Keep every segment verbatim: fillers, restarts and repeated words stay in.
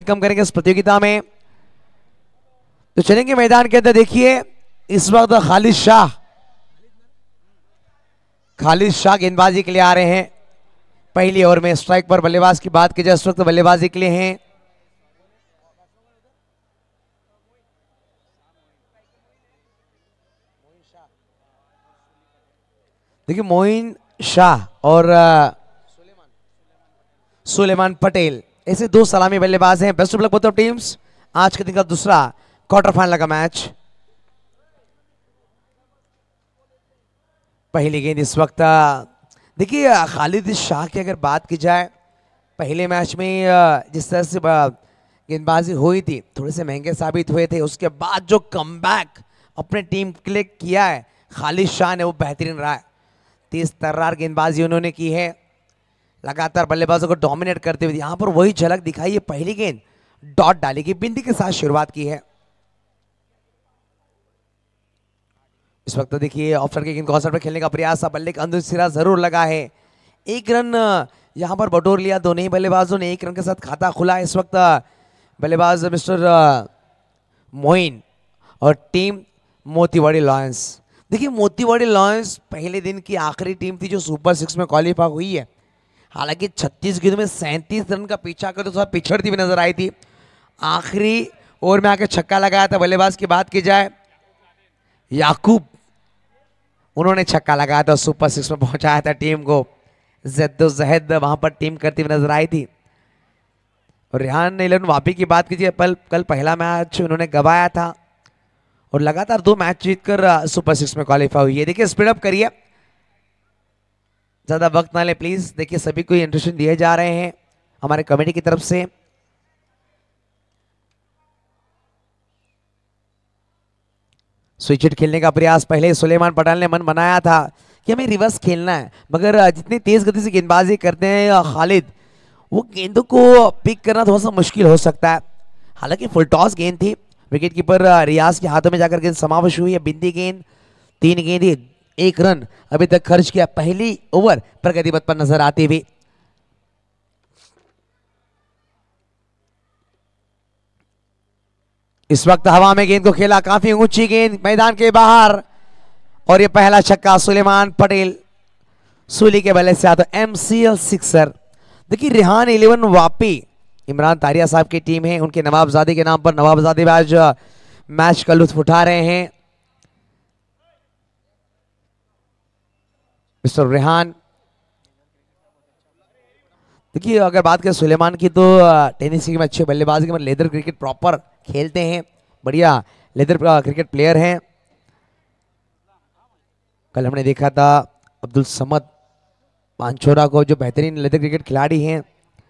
Welcome करेंगे इस प्रतियोगिता में। तो चलेंगे मैदान के अंदर। देखिए इस वक्त खालिद शाह खालिद शाह गेंदबाजी के लिए आ रहे हैं। पहली ओवर में स्ट्राइक पर बल्लेबाज की बात की जाए, इस वक्त बल्लेबाजी के लिए हैं देखिए मोइन शाह और सुलेमान पटेल, ऐसे दो सलामी बल्लेबाज हैं। Best of luck both of teams. आज के दिन का दूसरा क्वार्टर फाइनल का मैच। पहली गेंद इस वक्त देखिए खालिद शाह की अगर बात की जाए, पहले मैच में जिस तरह से गेंदबाजी हुई थी थोड़े से महंगे साबित हुए थे। उसके बाद जो कमबैक अपने टीम के लिए किया है खालिद शाह ने, वो बेहतरीन रहा है। तेज तर्रार गेंदबाजी उन्होंने की है, लगातार बल्लेबाजों को डोमिनेट करते हुए। यहां पर वही झलक दिखाई है, पहली गेंद डॉट डाली की बिंदी के साथ शुरुआत की है। इस वक्त देखिए ऑफ साइड की गेंद को ऑफ साइड पर खेलने का प्रयास, बल्ले का अंदर सिरा जरूर लगा है। एक रन यहां पर बटोर लिया दोनों ही बल्लेबाजों ने, एक रन के साथ खाता खुला। इस वक्त बल्लेबाज मिस्टर मोइन और टीम मोतीवाड़ी लॉयंस। देखिए मोतीवाड़ी लॉयंस पहले दिन की आखिरी टीम थी जो सुपर सिक्स में क्वालिफाई हुई है। हालांकि छत्तीस गेंद में सैंतीस रन का पीछा कर तो थोड़ा पिछड़ती हुई नजर आई थी। आखिरी ओवर में आके छक्का लगाया था। बल्लेबाज की बात की जाए याकूब, उन्होंने छक्का लगाया था, सुपर सिक्स में पहुंचाया था टीम को। जद्दोजहद वहां पर टीम करती हुई नजर आई थी। और रेहान इलेवन वापी की बात कीजिए, पल कल पहला मैच उन्होंने गवाया था और लगातार दो मैच जीतकर सुपर सिक्स में क्वालिफाई हुई है। देखिए स्पीड अप करिए, ज्यादा वक्त ना ले प्लीज। देखिए सभी को इंस्ट्रक्शन दिए जा रहे हैं हमारे कमेटी की तरफ से। स्विच हिट खेलने का प्रयास, पहले सुलेमान पटेल ने मन बनाया था कि हमें रिवर्स खेलना है, मगर जितनी तेज गति से गेंदबाजी करते हैं खालिद, वो गेंदों को पिक करना थोड़ा सा मुश्किल हो सकता है। हालांकि फुल टॉस गेंद थी, विकेट कीपर रियाज के हाथों में जाकर गेंद समावेश हुई है। बिंदी गेंद, तीन गेंद एक रन अभी तक खर्च किया। पहली ओवर प्रगति पथ पर नजर आती हुई। इस वक्त हवा में गेंद को खेला, काफी ऊंची गेंद मैदान के बाहर, और ये पहला छक्का सुलेमान पटेल सूली के बल्ले से आता एमसीएल सिक्सर। देखिए रेहान इलेवन वापी इमरान तारिया साहब की टीम है, उनके नवाबजादे के नाम पर नवाबजादे आज मैच का लुत्फ उठा रहे हैं। मिस्टर रेहान, देखिए अगर बात करें सुलेमान की तो टेनिस में अच्छे बल्लेबाजी के, लेदर क्रिकेट प्रॉपर खेलते हैं, बढ़िया लेदर क्रिकेट प्लेयर हैं। कल हमने देखा था अब्दुल समद पांचोरा को, जो बेहतरीन लेदर क्रिकेट खिलाड़ी हैं।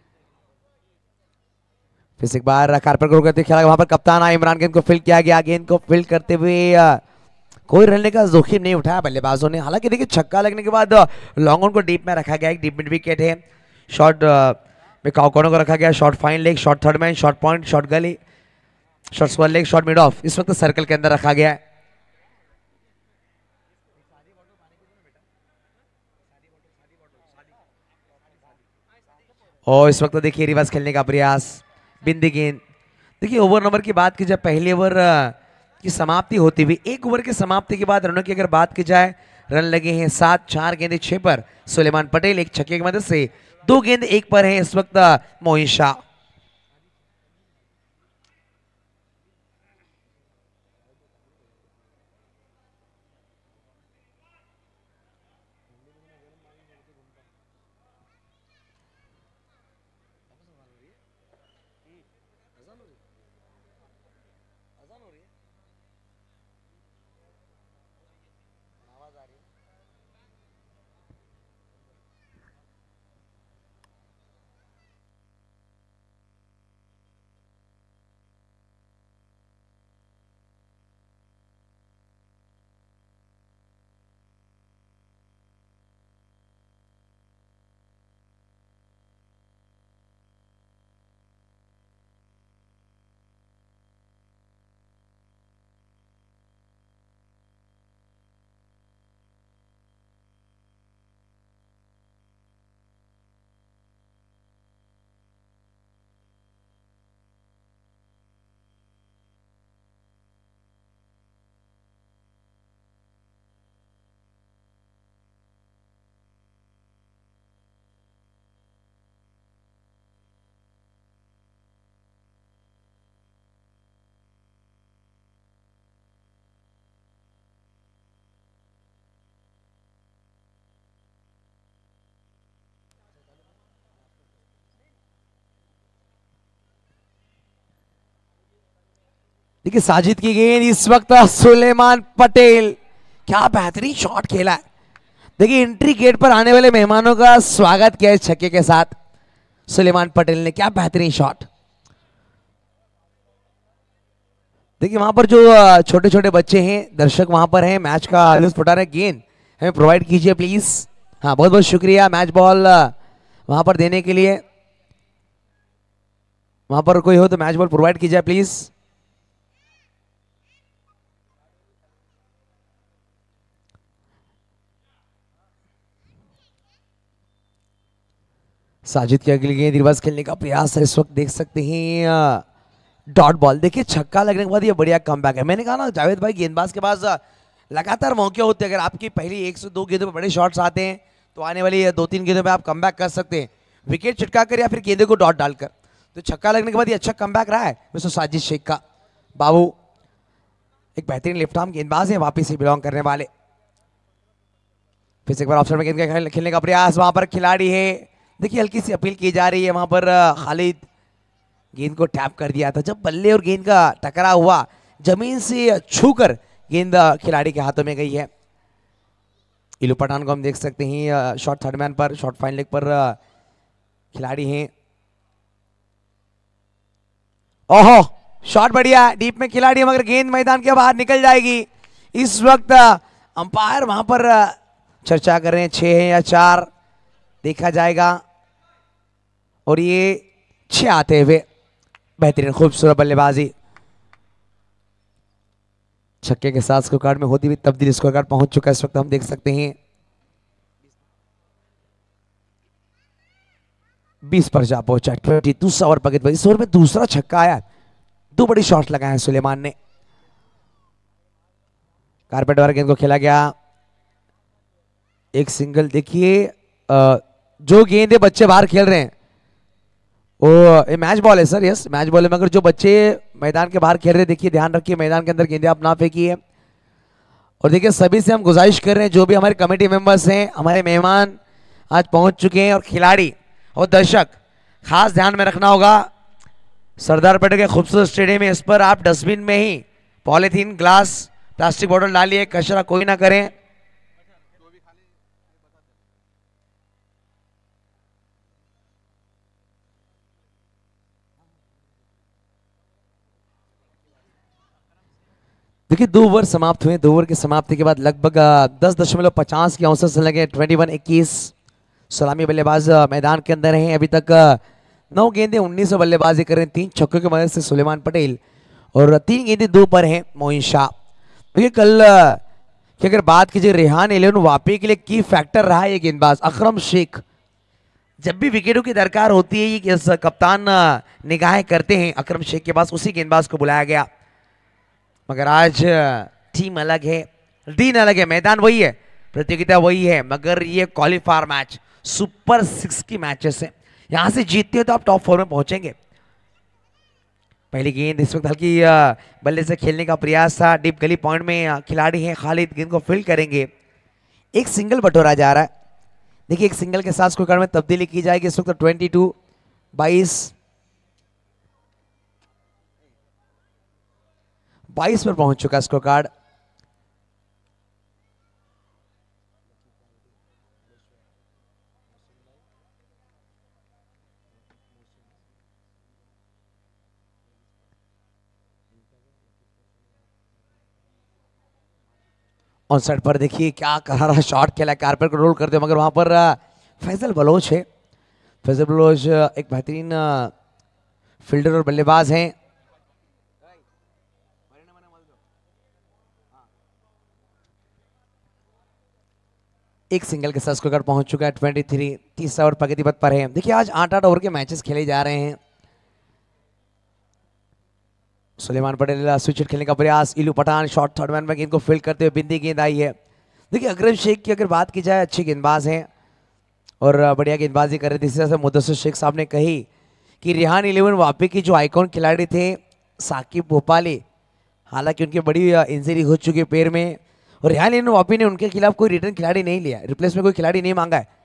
फिर एक बार कारपर को करते खेला, वहां पर कप्तान आए इमरान, गेंद को फील्ड किया गया। गेंद को फील्ड करते हुए कोई रहने का जोखिम नहीं उठाया बल्लेबाजों ने। हालांकि देखिए छक्का लगने के बाद लॉन्ग ऑन को डीप में रखा गया, एक डीप मिड विकेट है। शॉर्ट में काउकोनों को रखा गया, short fine leg, short third man, short point, short gully, short square leg, short mid off, इस वक्त सर्कल के अंदर रखा गया है। और इस वक्त देखिए रिवर्स खेलने का प्रयास, बिंदी गेंद। देखिए ओवर नंबर की बात की जाए, पहले ओवर की समाप्ति होती हुई, एक ओवर की समाप्ति के बाद रनों की अगर बात की जाए, रन लगे हैं सात, चार गेंदे छह पर सुलेमान पटेल, एक छक्के की मदद से दो गेंद एक पर है इस वक्त मोइन शाह। देखिए साजिद की गेंद इस वक्त सुलेमान पटेल, क्या बेहतरीन शॉट खेला है। देखिए एंट्री गेट पर आने वाले मेहमानों का स्वागत किया है छक्के के साथ सुलेमान पटेल ने, क्या बेहतरीन शॉट। देखिए वहां पर जो छोटे छोटे बच्चे हैं, दर्शक वहां पर हैं, मैच का लुत्फ उठा रहे हैं, गेंद हमें प्रोवाइड कीजिए प्लीज। हाँ बहुत बहुत शुक्रिया मैच बॉल वहां पर देने के लिए। वहां पर कोई हो तो मैच बॉल प्रोवाइड कीजिए प्लीज। साजिद की अगली गेंद रिवर्स खेलने का प्रयास है, इस वक्त देख सकते हैं डॉट बॉल। देखिए छक्का लगने के बाद ये बढ़िया कमबैक है। मैंने कहा ना जावेद भाई गेंदबाज के पास लगातार मौके होते हैं, अगर आपकी पहली एक से दो गेंदों पे बड़े शॉट्स आते हैं तो आने वाली दो तीन गेंदों पे आप कमबैक कर सकते हैं, विकेट छिटका कर या फिर गेंदे को डॉट डालकर। तो छक्का लगने के बाद ये अच्छा कमबैक रहा है मिस्टर साजिद शेख का। बाबू एक बेहतरीन लेफ्ट आर्म गेंदबाज है, वापिस से बिलोंग करने वाले। फिर से एक बार ऑप्शन में गेंद खेलने का प्रयास, वहां पर खिलाड़ी है। देखिए हल्की सी अपील की जा रही है, वहां पर खालिद गेंद को टैप कर दिया था। जब बल्ले और गेंद का टकराव हुआ, जमीन से छूकर गेंद खिलाड़ी के हाथों में गई है। इलू पठान को हम देख सकते हैं शॉर्ट थर्ड मैन पर, शॉर्ट फाइन लेग पर खिलाड़ी हैं। ओहो शॉट बढ़िया, डीप में खिलाड़ी, मगर गेंद मैदान के बाहर निकल जाएगी। इस वक्त अंपायर वहां पर चर्चा कर रहे हैं, छह है या चार देखा जाएगा। और ये छह आते हुए बेहतरीन खूबसूरत बल्लेबाजी, छक्के के साथ स्कोर कार्ड में होती हुई तब्दीली स्कोर कार्ड पहुंच चुका है इस वक्त हम देख सकते हैं। बीस पर जा पहुंचा, ट्वेंटी दूसरा ओवर पगित इस ओवर में दूसरा छक्का आया, दो बड़ी शॉट लगाए हैं सुलेमान ने। कारपेट वाला गेंद को खेला गया, एक सिंगल। देखिए जो गेंद है बच्चे बाहर खेल रहे हैं वो ये मैच बॉल है सर, यस मैच बॉल है, मगर जो बच्चे मैदान के बाहर खेल रहे हैं देखिए ध्यान रखिए, मैदान के अंदर गेंदें आप ना फेंकिए। और देखिए सभी से हम गुजारिश कर रहे हैं, जो भी हमारे कमेटी मेंबर्स हैं, हमारे मेहमान आज पहुंच चुके हैं और खिलाड़ी और दर्शक, खास ध्यान में रखना होगा सरदार पटेल के खूबसूरत स्टेडियम में, इस पर आप डस्टबिन में ही पॉलीथीन, ग्लास, प्लास्टिक बोतल डालिए, कचरा कोई ना करें। देखिए दो ओवर समाप्त हुए, दो ओवर की समाप्ति के बाद लगभग दस दशमलव पचास की औसत से लगे ट्वेंटी वन इक्कीस। सलामी बल्लेबाज मैदान के अंदर हैं, अभी तक नौ गेंदें उन्नीस सौ बल्लेबाजी कर रहे हैं, तीन छक्कों की मदद से सुलेमान पटेल और तीन गेंदें दो पर हैं मोइन शाह। देखिए कल की अगर बात कीजिए रेहान इलेवन वापी के लिए की फैक्टर रहा है ये गेंदबाज अकरम शेख। जब भी विकेटों की दरकार होती है ये कप्तान निगाहें करते हैं अकरम शेख के पास, उसी गेंदबाज को बुलाया गया। मगर आज टीम अलग है, दिन अलग है, मैदान वही है, प्रतियोगिता वही है, मगर ये क्वालिफायर मैच सुपर सिक्स की मैचेस है, यहां से जीतते हो तो आप टॉप फोर में पहुंचेंगे। पहली गेंद इस वक्त हल्की बल्ले से खेलने का प्रयास था, डीप गली पॉइंट में खिलाड़ी हैं खालिद, गेंद को फील्ड करेंगे, एक सिंगल बटोरा जा रहा है। देखिए एक सिंगल के साथ स्कोर कार्ड में तब्दीली की जाएगी इस वक्त ट्वेंटी टू बाईस बाईस पर पहुंच चुका स्कोर कार्ड। ऑन साइड पर देखिए क्या करारा शॉट खेला, कारपेट को रोल करते हो, मगर वहां पर फैजल बलोच है। फैजल बलोच एक बेहतरीन फील्डर और बल्लेबाज हैं। एक सिंगल के साथ स्कोर कार्ड पहुंच चुका है ट्वेंटी थ्री, तीसरा ओवर प्रगति पथ पर है। देखिए आज आठ आठ ओवर के मैचेस खेले जा रहे हैं। सुलेमान पटेल स्विच खेलने का प्रयास, इलू पठान शॉट थर्ड मैन में गेंद को फील्ड करते हुए बिंदी गेंद आई है। देखिए अकरम शेख की अगर बात की जाए, अच्छे गेंदबाज हैं और बढ़िया गेंदबाजी कर रहे थे। इसी तरह से मुदस्सिर शेख साहब ने कही कि रेहान इलेवन वापी की जो आइकॉन खिलाड़ी थे साकिब भोपाली, हालांकि उनकी बड़ी इंजरी हो चुकी है पैर में, और रेहान इलेवन वापी ने उनके खिलाफ कोई रिटर्न खिलाड़ी नहीं लिया, रिप्लेस में कोई खिलाड़ी नहीं मांगा है।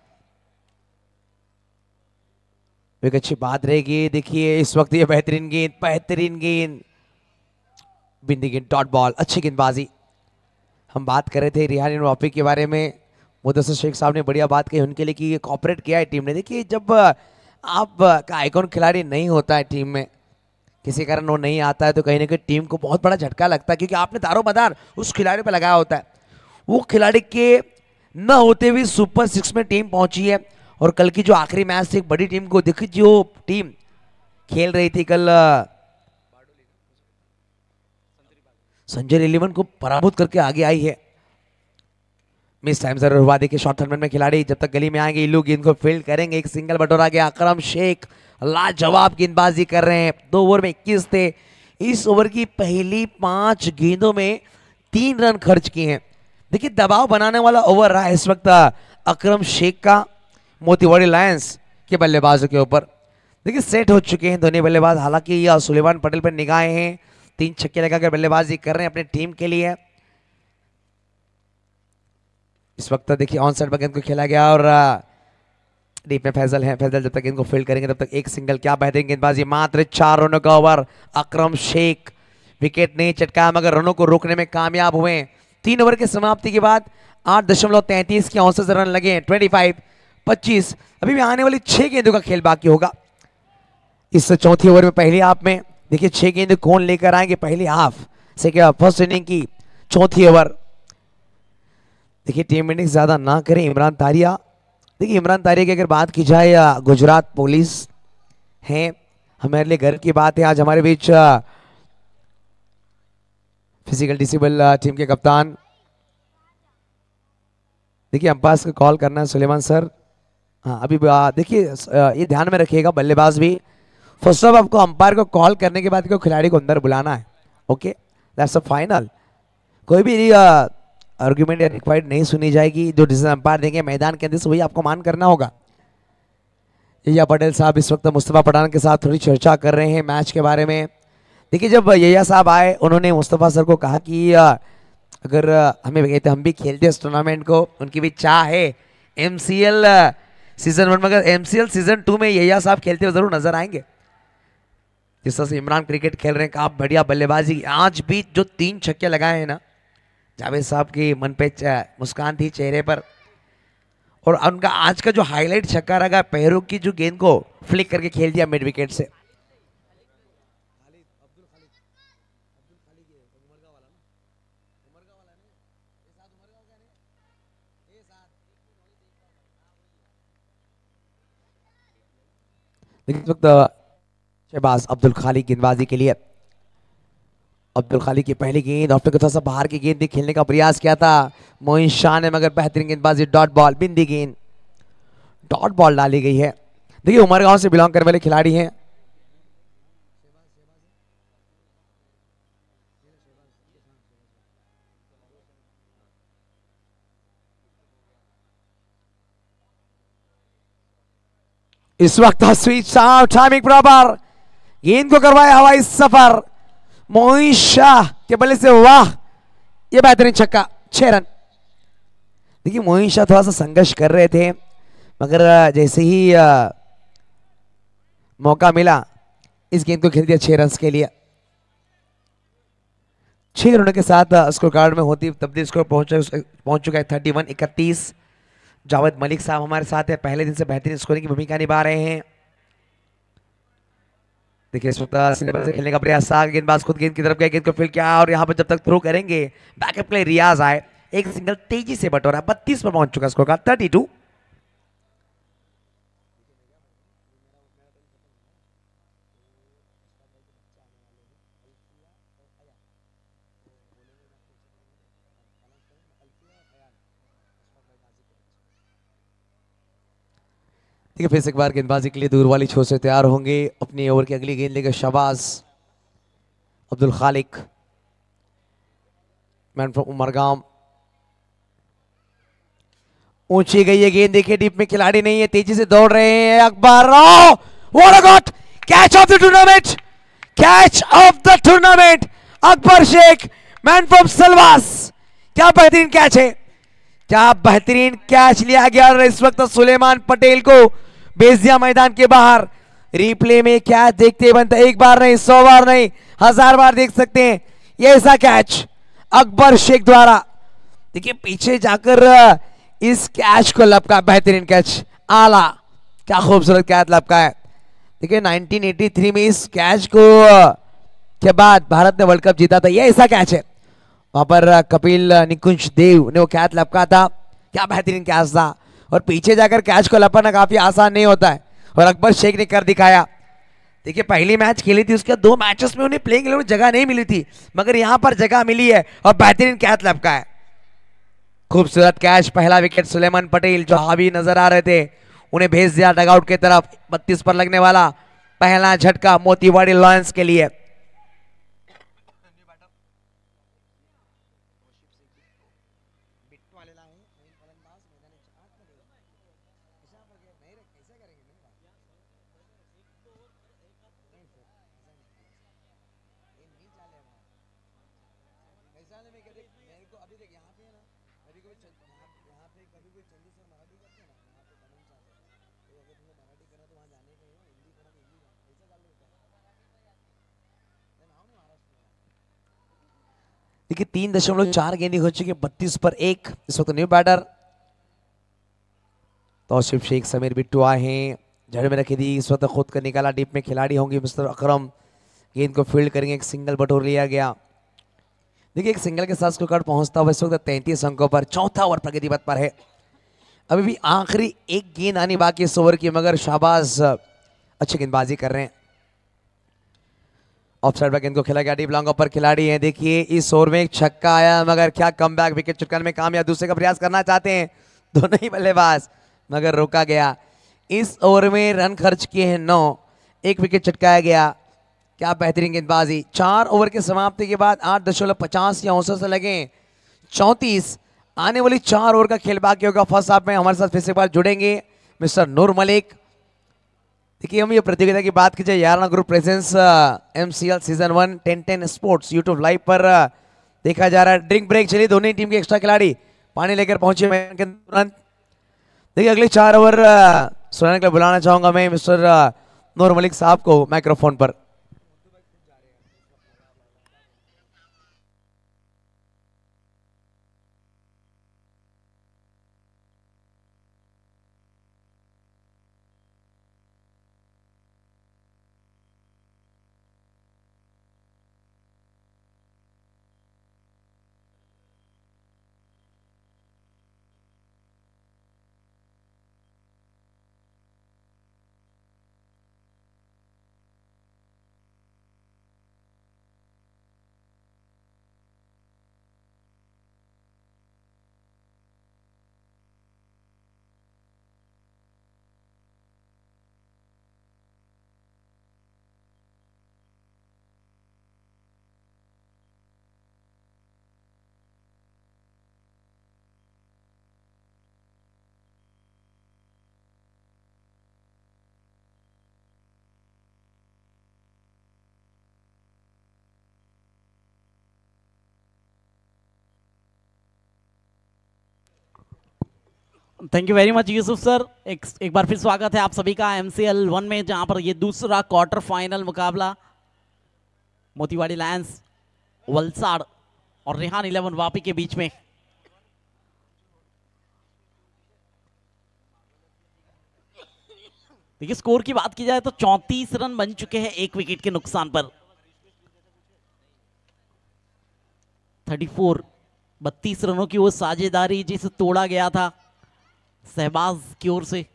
एक अच्छी बात रहेगी। देखिए इस वक्त ये बेहतरीन गेंद, बेहतरीन गेंद, बिंदी गेंद डॉट बॉल, अच्छी गेंदबाजी। हम बात कर रहे थे रिहान वाफी के बारे में, मुदस्सिर शेख साहब ने बढ़िया बात कही उनके लिए कि ये कॉपरेट किया है टीम ने। देखिए जब आप का आइकॉन खिलाड़ी नहीं होता है टीम में, किसी कारण वो नहीं आता है, तो कहीं ना कहीं टीम को बहुत बड़ा झटका लगता है, क्योंकि आपने दारोमदार उस खिलाड़ी पर लगाया होता है। वो खिलाड़ी के न होते हुए सुपर सिक्स में टीम पहुंची है। और कल की जो आखिरी मैच थी, एक बड़ी टीम को देखी, जो टीम खेल रही थी कल संजय इलेवन को पराभूत करके आगे आई है। मिस टाइम जरूर हुआ। देखिए शॉर्ट टर्नमेंट में खिलाड़ी जब तक गली में आएंगे इल्लू गेंद को फील्ड करेंगे। एक सिंगल बटोरा गया, अकरम शेख लाजवाब गेंदबाजी कर रहे हैं। दो ओवर में इक्कीस थे। इस ओवर की पहली पांच गेंदों में तीन रन खर्च किए हैं। देखिए दबाव बनाने वाला ओवर रहा इस वक्त अकरम शेख का मोतीवाड़ी लायंस के बल्लेबाजों के ऊपर। देखिए सेट हो चुके हैं दोनों बल्लेबाज। हालांकि यह सुलेमान पटेल पर निगाहें हैं, तीन छक्के लगाकर बल्लेबाजी कर रहे हैं अपनी टीम के लिए। इस वक्त देखिए ऑन साइड पर गेंद को खेला गया और डीप में फैजल है। फैजल जब तक गेंद को फील्ड करेंगे तब तक एक सिंगल। क्या बेहतरीन गेंदबाजी। मात्र चार रनों का ओवर। अकरम शेख विकेट नहीं चटकाया मगर रनों को रोकने में कामयाब हुए। तीन ओवर की समाप्ति के बाद आठ दशमलव तैंतीस के औसत रन लगे। ट्वेंटी फाइव पच्चीस। अभी भी आने वाली छह गेंदों का खेल बाकी होगा इस चौथी ओवर में। पहली हाफ में देखिए छह गेंद कौन लेकर आएंगे पहली हाफ से, क्या फर्स्ट इनिंग की चौथी ओवर। देखिए टीम इनिंग्स ज्यादा ना करें। इमरान तारिया, देखिए इमरान तारिया की अगर बात की जाए या गुजरात पुलिस है, हमारे लिए गर्व की बात है। आज हमारे बीच फिजिकल डिसेबल टीम के कप्तान, देखिए अंपायर को कॉल करना है सुलेमान सर। हाँ अभी देखिए ये ध्यान में रखिएगा, बल्लेबाज भी फर्स्ट ऑफ आपको अंपायर को कॉल करने के बाद खिलाड़ी को अंदर बुलाना है। Okay that's a final. कोई भी आर्गुमेंट या रिक्वायर्ड नहीं सुनी जाएगी। जो डिसीजन अंपायर देंगे मैदान के अंदर से वही आपको मान करना होगा। यैया पटेल साहब इस वक्त मुस्तफा पठान के साथ थोड़ी चर्चा कर रहे हैं मैच के बारे में। देखिए जब यैया साहब आए उन्होंने मुस्तफा सर को कहा कि अगर हमें कहते हम भी खेलते इस टूर्नामेंट को, उनकी भी चाह है एमसीएल सीजन वन, मगर एमसीएल सीजन टू में यैया साहब खेलते हुए जरूर नजर आएंगे। जिस तरह से इमरान क्रिकेट खेल रहे हैं, आप बढ़िया बल्लेबाजी। आज भी जो तीन छक्के लगाए हैं ना, जावेद साहब की मन पे मुस्कान थी चेहरे पर। और उनका आज का जो हाईलाइट छक्का रहा, पैरों की जो गेंद को फ्लिक करके खेल दिया मिड विकेट से। इस वक्त शहबाज अब्दुल खालिक गेंदबाजी के लिए। अब्दुल खालिक की पहली गेंद ऑफ थोड़ा सा बाहर की गेंद खेलने का प्रयास किया था मोइन शाह ने, मगर बेहतरीन गेंदबाजी डॉट बॉल। बिंदी गेंद डॉट बॉल डाली गई है। देखिए उमरगांव से बिलोंग करने वाले खिलाड़ी हैं। इस वक्त स्वीट साहब टाइमिंग बराबर, गेंद को करवाया हवाई सफर मोइन शाह के बल्ले से। वाह ये बेहतरीन छक्का, छह रन। देखिए मोइन शाह थोड़ा सा संघर्ष कर रहे थे, मगर जैसे ही आ, मौका मिला इस गेंद को खेल दिया छह रन के लिए। छह रनों के साथ स्कोर कार्ड में होती तब्दील स्कोर पहुंच पहुंच चुका है थर्टी वन इकतीस। जावेद मलिक साहब हमारे साथ है, पहले दिन से बेहतरीन स्कोरिंग की भूमिका निभा रहे हैं। देखिए इस वक्त से खेलने का प्रयास, गेंदबाज खुद गेंद की तरफ गए, गेंद को फील्ड किया और यहां पर जब तक थ्रो करेंगे बैकअप के लिए रियाज आए। एक सिंगल तेजी से बटोरा, बत्तीस पर पहुंच चुका स्कोर का थर्टी टू। ठीक है फिर से एक बार गेंदबाजी के लिए दूर वाली छोर से तैयार होंगे। अपनी ओवर की अगली गेंद लेकर शहबाज अब्दुल खालिक, मैन फ्रॉम उमरगांव। ऊंची गई है गेंद, देखिए डीप में खिलाड़ी नहीं है, तेजी से दौड़ रहे हैं Akbar. What a got, catch of the tournament, catch of the tournament Akbar Shaikh, man from Salvas. क्या बेहतरीन कैच है, क्या बेहतरीन कैच लिया गया। इस वक्त सुलेमान पटेल को भेज दिया मैदान के बाहर। रिप्ले में कैच देखते बनता, एक बार नहीं, सौ बार नहीं, हजार बार देख सकते हैं। ये ऐसा कैच अकबर शेख द्वारा, देखिए पीछे जाकर इस कैच को लपका, बेहतरीन कैच, आला, क्या खूबसूरत कैच लपका है। देखिए नाइनटीन एटी थ्री में इस कैच को के बाद भारत ने वर्ल्ड कप जीता था, ये ऐसा कैच है। वहां पर कपिल निकुंज देव ने वो कैच लपका था, क्या बेहतरीन कैच था। और पीछे जाकर कैच को लपकना काफी आसान नहीं होता है, और अकबर शेख ने कर दिखाया। देखिए पहली मैच खेली थी, उसके दो मैचेस में उन्हें प्लेइंग इलेवन में जगह नहीं मिली थी, मगर यहां पर जगह मिली है और बेहतरीन कैच लपका है। खूबसूरत कैच, पहला विकेट सुलेमान पटेल जो हावी नजर आ रहे थे उन्हें भेज दिया डगआउट की तरफ। बत्तीस पर लगने वाला पहला झटका मोतीवाड़ी लॉयंस के लिए। देखिए तीन दशमलव चार गेंदें हो चुकी है, बत्तीस पर एक। इस वक्त न्यू बैटर तौसीफ शेख, समीर बिट्टू आए हैं, जड़ में रखी थी, इस वक्त खुद कर निकाला। डीप में खिलाड़ी होंगे मिस्टर अकरम, गेंद को फील्ड करेंगे, एक सिंगल बटोर लिया गया। देखिए एक सिंगल के साथ स्कोर कार्ड पहुंचता हुआ इस वक्त तैंतीस अंकों पर, चौथा ओवर प्रगति पथ पर है। अभी भी आखिरी एक गेंद आनी बाकी इस ओवर की, मगर शाहबाज अच्छी गेंदबाजी कर रहे हैं। ऑफ साइड पर गेंद को खेला गया, डीप लॉन्ग पर खिलाड़ी है। देखिए इस ओवर में एक छक्का आया, मगर क्या कमबैक, विकेट चुटकाने में कामयाब, दूसरे का प्रयास करना चाहते हैं दोनों ही बल्लेबाज, मगर रोका गया। इस ओवर में रन खर्च किए हैं नौ, एक विकेट चटकाया गया, क्या बेहतरीन गेंदबाजी। चार ओवर के समाप्ति के बाद आठ दशमलव पचास या औसत से लगे चौंतीस। आने वाली चार ओवर का खेल बाकी होगा। फर्स्ट हाफ में हमारे साथ फिर से एक बार जुड़ेंगे मिस्टर नूर मलिक। देखिए हम ये प्रतियोगिता की बात कीजिए, Yaarana group presents MCL season one ten ten sports YouTube live पर देखा जा रहा है। ड्रिंक ब्रेक चलिए, दोनों ही टीम के एक्स्ट्रा खिलाड़ी पानी लेकर पहुंचे मैदान के तुरंत। देखिए अगले चार ओवर सुनाने के लिए बुलाना चाहूंगा मैं मिस्टर नूर मलिक साहब को माइक्रोफोन पर। Thank you very much Yusuf sir. एक एक बार फिर स्वागत है आप सभी का एमसीएल वन में, जहां पर ये दूसरा क्वार्टर फाइनल मुकाबला मोतीवाड़ी लायंस वलसाड़ और रेहान इलेवन वापी के बीच में। देखिए स्कोर की बात की जाए तो चौंतीस रन बन चुके हैं एक विकेट के नुकसान पर। चौंतीस बत्तीस रनों की वो साझेदारी जिसे तोड़ा गया था सहबाज की ओर से,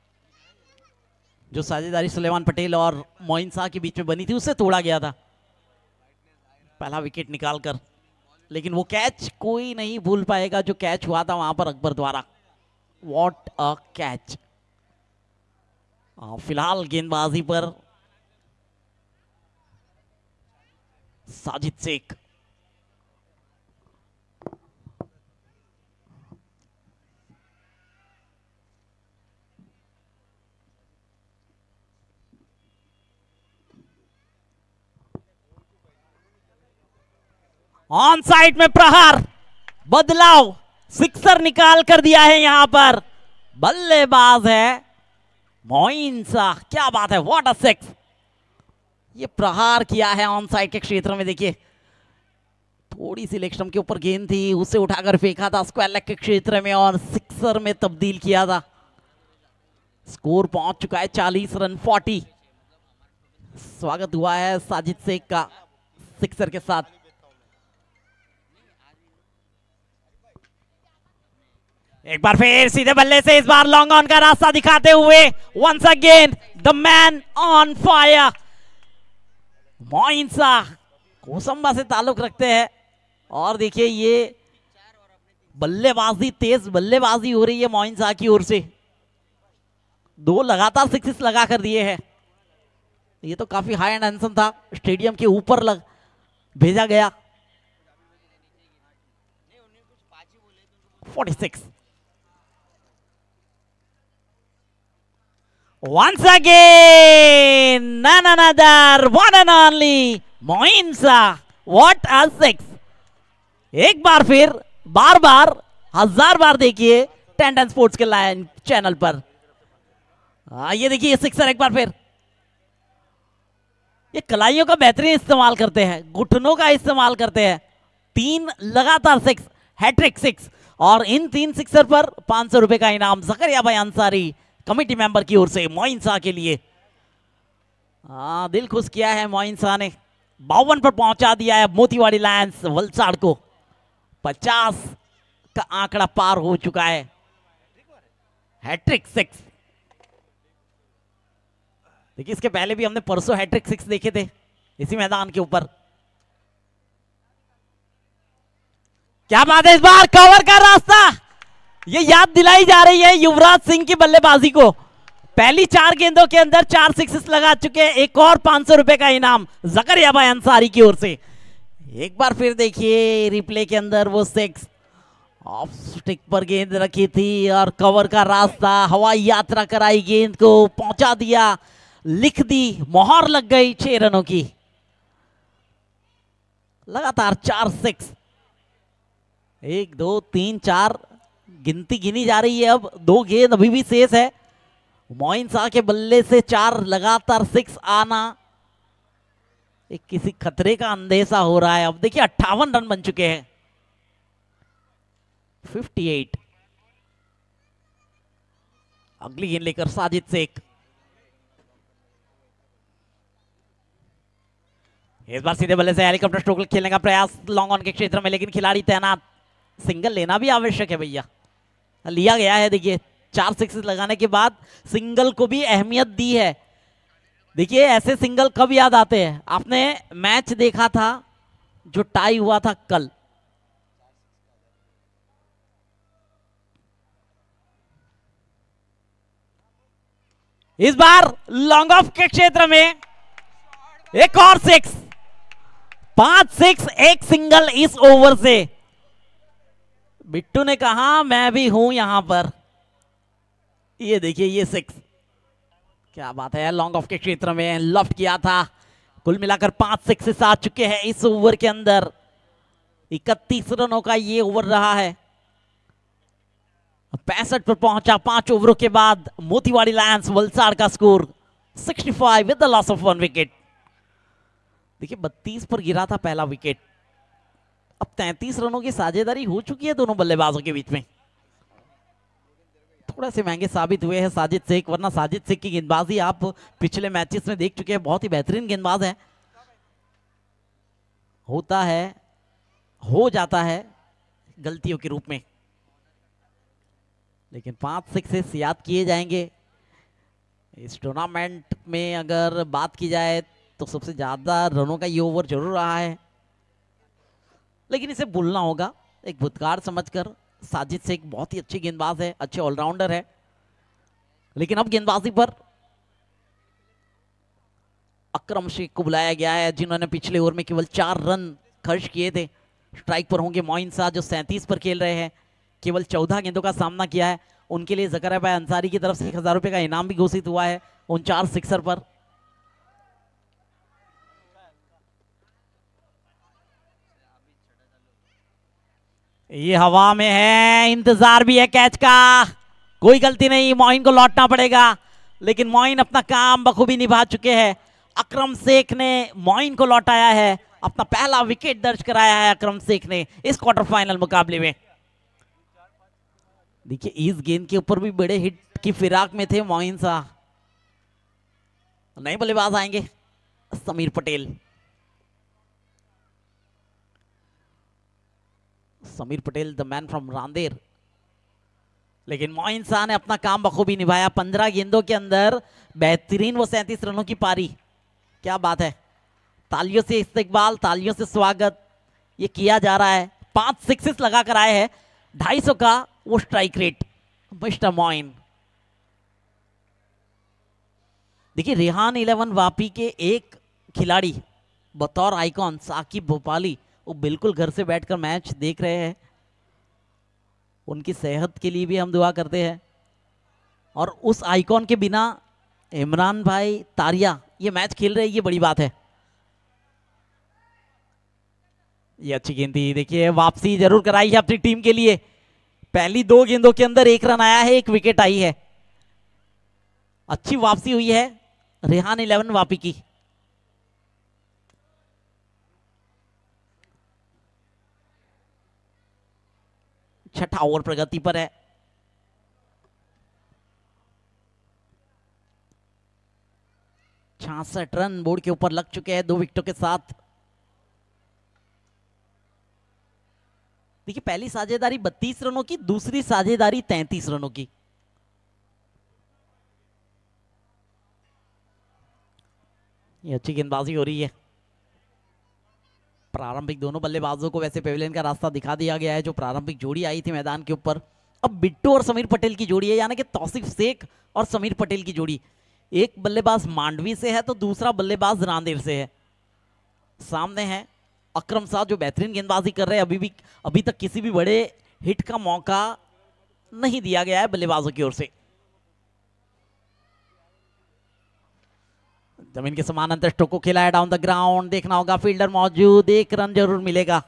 जो साझेदारी सुलेमान पटेल और मोइन शाह के बीच में बनी थी, उससे तोड़ा गया था पहला विकेट निकालकर। लेकिन वो कैच कोई नहीं भूल पाएगा जो कैच हुआ था वहां पर अकबर द्वारा। What a catch. फिलहाल गेंदबाजी पर साजिद शेख। ऑन साइड में प्रहार, बदलाव, सिक्सर निकाल कर दिया है यहां पर। बल्लेबाज है मोइन शाह, क्या बात है, व्हाट अ सिक्स। ये प्रहार किया है ऑन साइड के क्षेत्र में। देखिए थोड़ी सी लेग स्टंप के ऊपर गेंद थी, उसे उठाकर फेंका था स्क्वायर लेग के क्षेत्र में और सिक्सर में तब्दील किया था। स्कोर पहुंच चुका है चालीस रन चालीस। स्वागत हुआ है साजिद शेख का सिक्सर के साथ। एक बार फिर सीधे बल्ले से इस बार लॉन्ग ऑन का रास्ता दिखाते हुए once again the man on fire. Moin Shah Kosamba से ताल्लुक रखते हैं और देखिए ये बल्लेबाजी, तेज बल्लेबाजी हो रही है मोइन शाह की ओर से। दो लगातार सिक्सेस लगा कर दिए हैं। ये तो काफी हाई एंड हैंडसम था, स्टेडियम के ऊपर लग भेजा गया। छियालीस। Once again, none another, one and only Moin Shah. What a six! एक बार फिर, बार बार, हजार बार देखिए टेंडन स्पोर्ट्स के लाइन चैनल पर। आ, ये देखिए सिक्सर एक बार फिर। ये कलाइयों का बेहतरीन इस्तेमाल करते हैं, घुटनों का इस्तेमाल करते हैं। तीन लगातार सिक्स, हैट्रिक सिक्स, और इन तीन सिक्सर पर पांच सौ रुपए का इनाम जकरिया भाई अंसारी कमेटी मेंबर की ओर से मोइन शाह के लिए। हाँ, दिल खुश किया है मोइन शाह ने। बावन पर पहुंचा दिया है मोतीवाड़ी लायंस वलसाड़ को। पचास का आंकड़ा पार हो चुका है। Hattrick six. देखिए इसके पहले भी हमने परसों हैट्रिक सिक्स देखे थे इसी मैदान के ऊपर। क्या बात है, इस बार कवर का रास्ता, ये याद दिलाई जा रही है युवराज सिंह की बल्लेबाजी को। पहली चार गेंदों के अंदर चार सिक्सेस लगा चुके हैं। एक और पांच सौ रुपए का इनाम जकरिया भाई अंसारी की ओर से। एक बार फिर देखिए रिप्ले के अंदर वो सिक्स, ऑफ स्टिक पर गेंद रखी थी और कवर का रास्ता, हवाई यात्रा कराई, गेंद को पहुंचा दिया, लिख दी, मोहर लग गई छह रनों की। लगातार चार सिक्स, एक दो तीन चार गिनती गिनी जा रही है। अब दो गेंद अभी भी शेष है। मोइन शाह के बल्ले से चार लगातार सिक्स आना एक किसी खतरे का अंदेशा हो रहा है। अब देखिए अट्ठावन रन बन चुके हैं। अट्ठावन। अगली गेंद लेकर साजिद शेख। इस बार सीधे बल्ले से हेलीकॉप्टर स्ट्रोक खेलने का प्रयास लॉन्ग ऑन के क्षेत्र में, लेकिन खिलाड़ी तैनात। सिंगल लेना भी आवश्यक है भैया, लिया गया है। देखिए चार सिक्सेस लगाने के बाद सिंगल को भी अहमियत दी है। देखिए ऐसे सिंगल कब याद आते हैं? आपने मैच देखा था जो टाई हुआ था कल, इस बार लॉन्ग ऑफ के क्षेत्र में एक और सिक्स, पांच सिक्स एक सिंगल इस ओवर से। बिट्टू ने कहा मैं भी हूं यहां पर। ये देखिए ये सिक्स, क्या बात है। लॉन्ग ऑफ के क्षेत्र में लॉफ्ट किया था। कुल मिलाकर पांच सिक्सेस आ चुके हैं इस ओवर के अंदर। इकतीस रनों का ये ओवर रहा है। पैंसठ पर पहुंचा पांच ओवरों के बाद मोतीवाड़ी लायंस वलसाड़ का स्कोर पैंसठ with the loss of one wicket. देखिए बत्तीस पर गिरा था पहला विकेट। अब तैंतीस रनों की साझेदारी हो चुकी है दोनों बल्लेबाजों के बीच में। थोड़ा से महंगे साबित हुए हैं साजिद शेख, वरना साजिद शेख की गेंदबाजी आप पिछले मैचेस में देख चुके हैं। बहुत ही बेहतरीन गेंदबाज है। होता है, हो जाता है गलतियों के रूप में, लेकिन पांच सिक्सेस याद किए जाएंगे इस टूर्नामेंट में। अगर बात की जाए तो सबसे ज्यादा रनों का ये ओवर जरूर रहा है, लेकिन इसे भूलना होगा एक भूतकाल समझकर। साजिद शेख बहुत ही अच्छी गेंदबाज है, अच्छे ऑलराउंडर है, लेकिन अब गेंदबाजी पर अकरम शेख को बुलाया गया है, जिन्होंने पिछले ओवर में केवल चार रन खर्च किए थे। स्ट्राइक पर होंगे मोइन शाह जो सैंतीस पर खेल रहे हैं, केवल चौदह गेंदों का सामना किया है। उनके लिए जकरिया भाई अंसारी की तरफ से एक हजार रुपए का इनाम भी घोषित हुआ है उन चार सिक्सर पर। ये हवा में है, इंतजार भी है कैच का। कोई गलती नहीं, मोइन को लौटना पड़ेगा, लेकिन मोइन अपना काम बखूबी निभा चुके हैं। अकरम शेख ने मोइन को लौटाया है अपना पहला विकेट दर्ज कराया है अकरम शेख ने इस क्वार्टर फाइनल मुकाबले में। देखिए इस गेंद के ऊपर भी बड़े हिट की फिराक में थे मोइन शाह। नए बल्लेबाज आएंगे Samir Patel. Samir Patel the man from Rander. लेकिन मोइन शाह ने अपना काम बखूबी निभाया। पंद्रह गेंदों के अंदर बेहतरीन वो सैंतीस रनों की पारी। क्या बात है, तालियों से इस्तकबाल, तालियों से स्वागत ये किया जा रहा है। पांच सिक्सेस लगाकर आए हैं, ढाई सौ का वो स्ट्राइक रेट मिस्टर मोइन। देखिए रेहान इलेवन वापी के एक खिलाड़ी बतौर आइकॉन साकिब भोपाली वो बिल्कुल घर से बैठकर मैच देख रहे हैं। उनकी सेहत के लिए भी हम दुआ करते हैं। और उस आइकॉन के बिना इमरान भाई तारिया ये मैच खेल रहे हैं, ये बड़ी बात है। ये अच्छी गेंद थी। देखिए वापसी जरूर कराई है अपनी टीम के लिए। पहली दो गेंदों के अंदर एक रन आया है, एक विकेट आई है। अच्छी वापसी हुई है रेहान इलेवन वापी की। छठा ओवर प्रगति पर है। छियासठ रन बोर्ड के ऊपर लग चुके हैं दो विकेटों के साथ। देखिए पहली साझेदारी बत्तीस रनों की, दूसरी साझेदारी तैंतीस रनों की। ये अच्छी गेंदबाजी हो रही है। प्रारंभिक दोनों बल्लेबाजों को वैसे पेविलियन का रास्ता दिखा दिया गया है। जो प्रारंभिक जोड़ी आई थी मैदान के ऊपर, अब बिट्टू और समीर पटेल की जोड़ी है, यानी कि तौसीफ शेख और समीर पटेल की जोड़ी। एक बल्लेबाज मांडवी से है तो दूसरा बल्लेबाज रांदेर से है। सामने है अकरम शाह जो बेहतरीन गेंदबाजी कर रहे हैं। अभी भी अभी तक किसी भी बड़े हिट का मौका नहीं दिया गया है बल्लेबाजों की ओर से। जमीन के समानांतर स्ट्रोक को खेला है डाउन द ग्राउंड। देखना होगा फील्डर मौजूद, एक रन जरूर मिलेगा।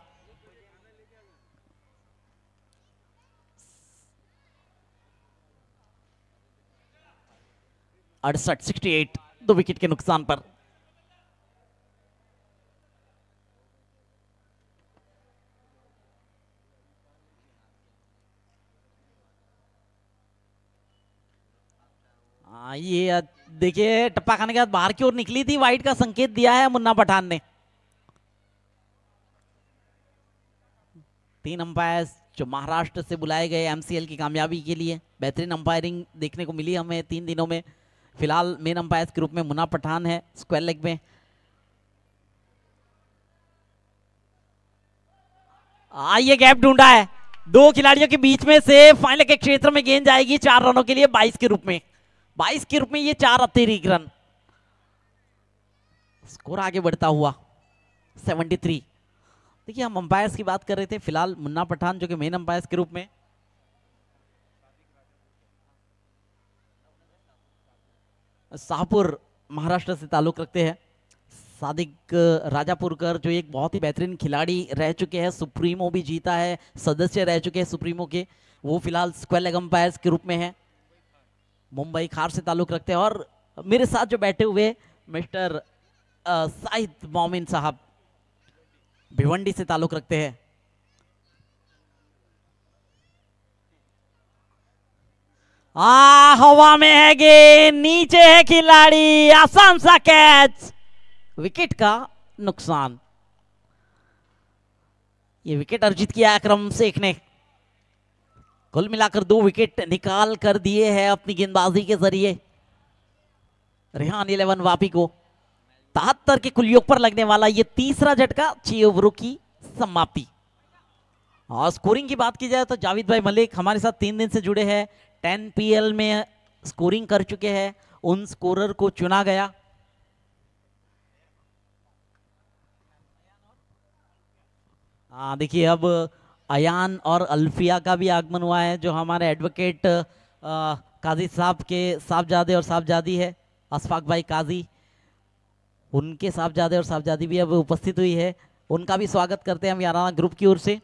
अड़सठ सिक्सटी एट दो विकेट के नुकसान पर। हाँ ये देखिए टप्पा खाने के बाद बाहर की ओर निकली थी, वाइड का संकेत दिया है मुन्ना पठान ने। तीन अंपायर जो महाराष्ट्र से बुलाए गए एमसीएल की कामयाबी के लिए। बेहतरीन अंपायरिंग देखने को मिली हमें तीन दिनों में। फिलहाल मेन अंपायर के रूप में मुन्ना पठान है स्क्वायर लेग में। आ, ये गैप ढूंढा है दो खिलाड़ियों के बीच में से। फाइनल के क्षेत्र में गेंद जाएगी चार रनों के लिए, बाईस के रूप में। बाईस के रूप में ये चार अतिरिक्त रन। स्कोर आगे बढ़ता हुआ तिहत्तर। देखिए हम अंपायर्स की बात कर रहे थे। फिलहाल मुन्ना पठान जो कि मेन अंपायर्स के रूप में, शाहपुर महाराष्ट्र से ताल्लुक रखते हैं। सादिक राजापुरकर जो एक बहुत ही बेहतरीन खिलाड़ी रह चुके हैं, सुप्रीमो भी जीता है, सदस्य रह चुके हैं सुप्रीमो के, वो फिलहाल स्क्वायर लेग अंपायर्स के रूप में है। मुंबई खार से ताल्लुक रखते हैं। और मेरे साथ जो बैठे हुए मिस्टर साहिद मोमिन साहब भिवंडी से ताल्लुक रखते हैं। आ हवा में है गेंद, नीचे है खिलाड़ी, आसान सा कैच, विकेट का नुकसान। ये विकेट अर्जित किया अकरम शेख ने। कुल मिलाकर दो विकेट निकाल कर दिए हैं अपनी गेंदबाजी के जरिए रेहान इलेवन वापी को। बहत्तर के कुलयोग पर लगने वाला ये तीसरा झटका, छह ओवरों की समाप्ति। और स्कोरिंग की बात की जाए तो जावेद भाई मलिक हमारे साथ तीन दिन से जुड़े हैं, टेन पीएल में स्कोरिंग कर चुके हैं। उन स्कोरर को चुना गया। हाँ देखिए अब अयान और अल्फिया का भी आगमन हुआ है, जो हमारे एडवोकेट काजी साहब के साहबजादे और साहबजादी है, अशफाक भाई काजी, उनके साहबजादे और साहबजादी भी अब उपस्थित हुई है। उनका भी स्वागत करते हैं हम याराना ग्रुप की ओर से।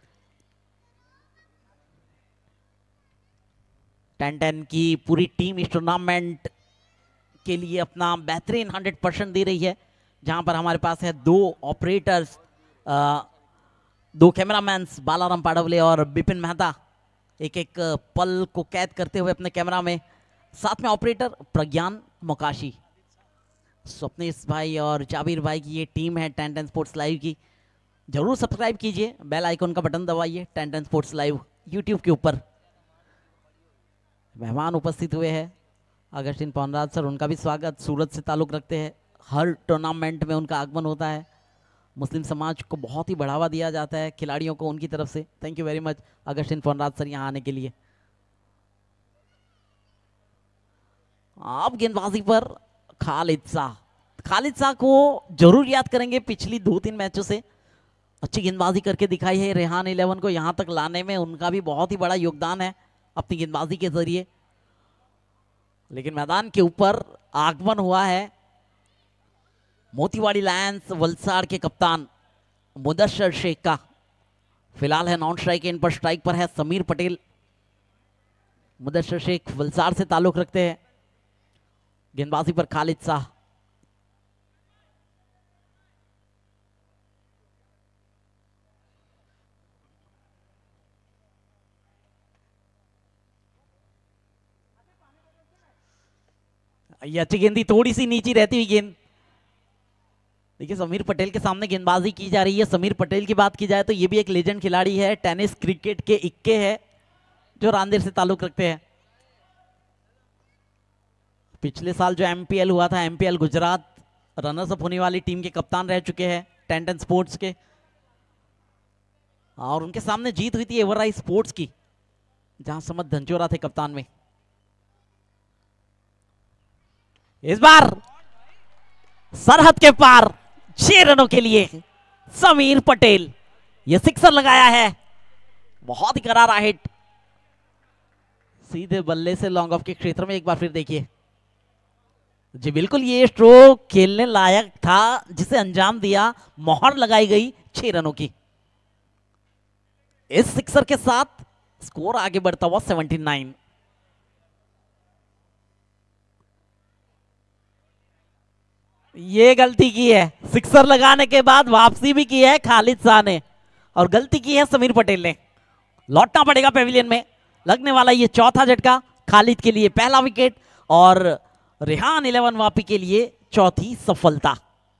टेन टेन की पूरी टीम इस टूर्नामेंट के लिए अपना बेहतरीन हंड्रेड परसेंट दे रही है। जहां पर हमारे पास है दो ऑपरेटर्स, दो कैमरामैन, बालाराम पाडवले और बिपिन मेहता, एक एक पल को कैद करते हुए अपने कैमरा में। साथ में ऑपरेटर प्रज्ञान मोकाशी, स्वप्नेश भाई और जाबिर भाई की ये टीम है टेन टेन स्पोर्ट्स लाइव की। जरूर सब्सक्राइब कीजिए, बेल आइकन का बटन दबाइए ten ten sports live YouTube के ऊपर। मेहमान उपस्थित हुए हैं अगस्टिन पौनराज सर, उनका भी स्वागत। सूरत से ताल्लुक रखते हैं, हर टूर्नामेंट में उनका आगमन होता है। मुस्लिम समाज को बहुत ही बढ़ावा दिया जाता है खिलाड़ियों को उनकी तरफ से। Thank you very much Augustine Paunraj sir यहाँ आने के लिए। आप गेंदबाजी पर खालिद शाह, खालिद शाह को जरूर याद करेंगे, पिछली दो तीन मैचों से अच्छी गेंदबाजी करके दिखाई है। रेहान इलेवन को यहां तक लाने में उनका भी बहुत ही बड़ा योगदान है अपनी गेंदबाजी के जरिए। लेकिन मैदान के ऊपर आगमन हुआ है मोतीवाड़ी लायंस वलसाड़ के कप्तान मुदस्सर शेख का। फिलहाल है नॉन स्ट्राइक, इन पर स्ट्राइक पर है समीर पटेल। मुदस्सर शेख वलसाड़ से ताल्लुक रखते हैं। गेंदबाजी पर खालिद शाह, ये अच्छी गेंद थी, थोड़ी सी नीची रहती हुई गेंद। देखिए समीर पटेल के सामने गेंदबाजी की जा रही है। समीर पटेल की बात की जाए तो ये भी एक लेजेंड खिलाड़ी है, टेनिस क्रिकेट के इक्के है जो रांदेर से ताल्लुक रखते हैं। पिछले साल जो एमपीएल हुआ था, एमपीएल गुजरात रनर्स अप होने वाली टीम के कप्तान रह चुके हैं टेन टेन स्पोर्ट्स के। और उनके सामने जीत हुई थी एवरराइज स्पोर्ट्स की, जहां समत धनचोरा थे कप्तान में। इस बार सरहद के पार छह रनों के लिए समीर पटेल, यह सिक्सर लगाया है, बहुत ही करारा हिट, सीधे बल्ले से लॉन्ग ऑफ के क्षेत्र में। एक बार फिर देखिए जी, बिल्कुल ये स्ट्रोक खेलने लायक था जिसे अंजाम दिया, मोहर लगाई गई छह रनों की। इस सिक्सर के साथ स्कोर आगे बढ़ता हुआ सेवेंटी नाइन। ये गलती की है, सिक्सर लगाने के बाद वापसी भी की है खालिद शाह ने, और गलती की है समीर पटेल ने। लौटना पड़ेगा पेविलियन में, लगने वाला ये चौथा झटका खालिद के लिए पहला विकेट, और रेहान इलेवन वापी के लिए चौथी सफलता।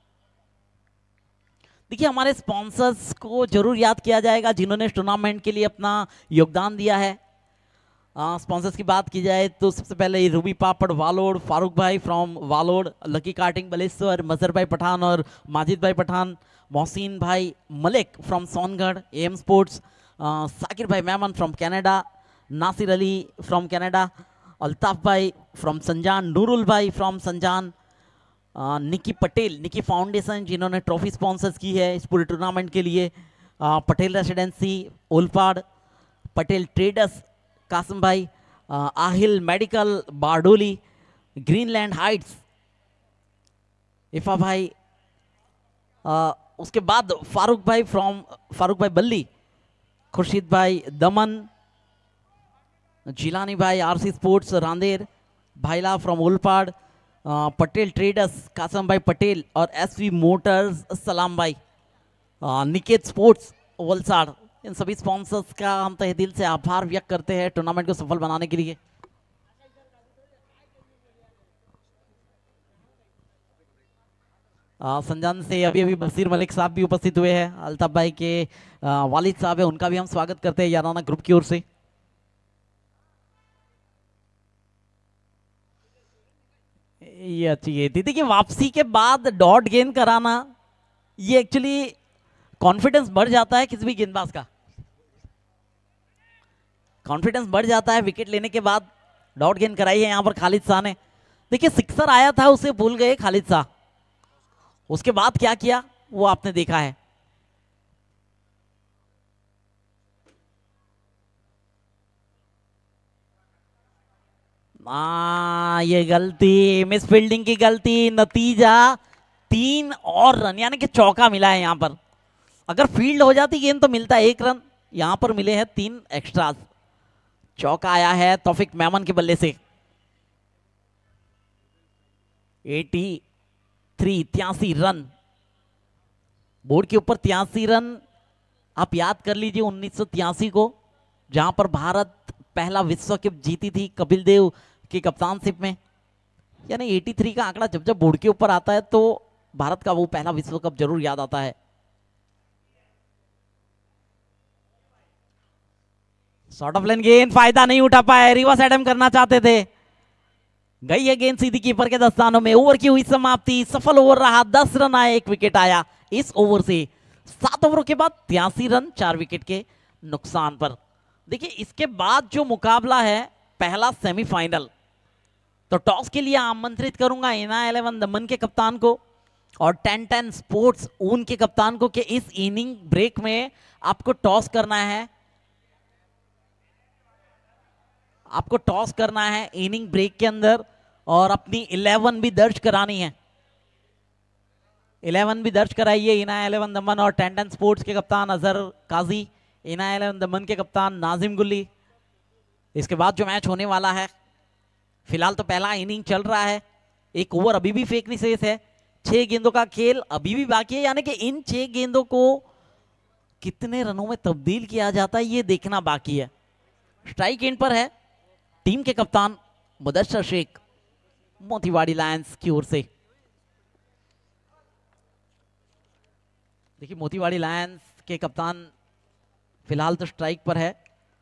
देखिए हमारे स्पॉन्सर्स को जरूर याद किया जाएगा जिन्होंने इस टूर्नामेंट के लिए अपना योगदान दिया है। स्पॉन्सर्स की बात की जाए तो सबसे पहले रूबी पापड़ वालोड, फारूक भाई from Valod, lucky carting Baleshwar, Mazhar भाई पठान और माजिद भाई पठान, मोहसिन भाई Malik from Songadh, M sports, Sakir भाई Memon from Canada, Nasir Ali from Canada, Altaf भाई फ्रॉम संजान, नूरुल भाई फ्रॉम संजान, निकी पटेल, निकी फाउंडेशन जिन्होंने ट्रॉफी स्पॉन्सर्स की है इस पूरे टूर्नामेंट के लिए, uh, Patel residency Olpad, Patel traders Kasim भाई, Aahil medical Bardoli, Greenland heights Ifa भाई, आ, उसके बाद फारूक भाई फ्रॉम फारूक भाई बल्ली, खुर्शीद भाई दमन, जिलानी भाई आरसी स्पोर्ट्स रांदेर, भाईला फ्रॉम ओलपाड़, पटेल ट्रेडर्स कासम भाई पटेल और एसवी मोटर्स सलाम भाई, निकेत स्पोर्ट्स वलसाड़, इन सभी स्पॉन्सर्स का हम तहे दिल से आभार व्यक्त करते हैं टूर्नामेंट को सफल बनाने के लिए। संजान से अभी अभी बसीर मलिक साहब भी उपस्थित हुए हैं, अल्ताफ भाई के आ, वालिद साहब है, उनका भी हम स्वागत करते हैं याराना ग्रुप की ओर से। ये अच्छी ये थी। देखिए वापसी के बाद डॉट गेंद कराना, ये एक्चुअली कॉन्फिडेंस बढ़ जाता है किसी भी गेंदबाज का, कॉन्फिडेंस बढ़ जाता है। विकेट लेने के बाद डॉट गेंद कराई है यहां पर खालिद शाह ने। देखिए सिक्सर आया था, उसे भूल गए खालिद शाह, उसके बाद क्या किया वो आपने देखा है। आ, ये गलती, मिस फील्डिंग की गलती, नतीजा तीन और रन, यानी कि चौका मिला है यहां पर। अगर फील्ड हो जाती गेंद तो मिलता एक रन, यहां पर मिले हैं तीन एक्स्ट्रास। चौका आया है तौफिक मेमन के बल्ले से। तिरासी तिरासी रन बोर्ड के ऊपर तिरासी रन। आप याद कर लीजिए उन्नीस सौ तिरासी को, जहां पर भारत पहला विश्व कप जीती थी कपिल देव की कप्तानशिप में। यानी तिरासी का आंकड़ा जब जब बोर्ड के ऊपर आता है तो भारत का वो पहला विश्व कप जरूर याद आता है। शॉर्ट ऑफ लेन गेंद, फायदा नहीं उठा पाए, रिवर्स अटेम्प्ट करना चाहते थे, गई है गेंद सीधी कीपर के दस्तानों में। ओवर की हुई समाप्ति, सफल ओवर रहा, दस रन आए, एक विकेट आया इस ओवर से। सात ओवरों के बाद तिरासी रन चार विकेट के नुकसान पर। देखिए इसके बाद जो मुकाबला है पहला सेमीफाइनल, तो टॉस के लिए आमंत्रित करूंगा एना इलेवन दमन के कप्तान को और टेन टेन स्पोर्ट्स ऊन के कप्तान को कि इस इनिंग ब्रेक में आपको टॉस करना है। आपको टॉस करना है इनिंग ब्रेक के अंदर और अपनी इलेवन भी दर्ज करानी है। इलेवन भी दर्ज कराइए इना इलेवन दमन और टेन टेन स्पोर्ट्स के कप्तान अजहर काजी, इना इलेवन दमन के कप्तान नाजिम गुल्ली। इसके बाद जो मैच होने वाला है, फिलहाल तो पहला इनिंग चल रहा है, एक ओवर अभी भी फेंकनी शेष है, छह गेंदों का खेल अभी भी बाकी है। यानी कि इन छह गेंदों को कितने रनों में तब्दील किया जाता है ये देखना बाकी है। स्ट्राइक एंड पर है टीम के कप्तान मुदस्सर शेख मोतीवाड़ी लायंस की ओर से। देखिए मोतीवाड़ी लायंस के कप्तान फिलहाल तो स्ट्राइक पर है।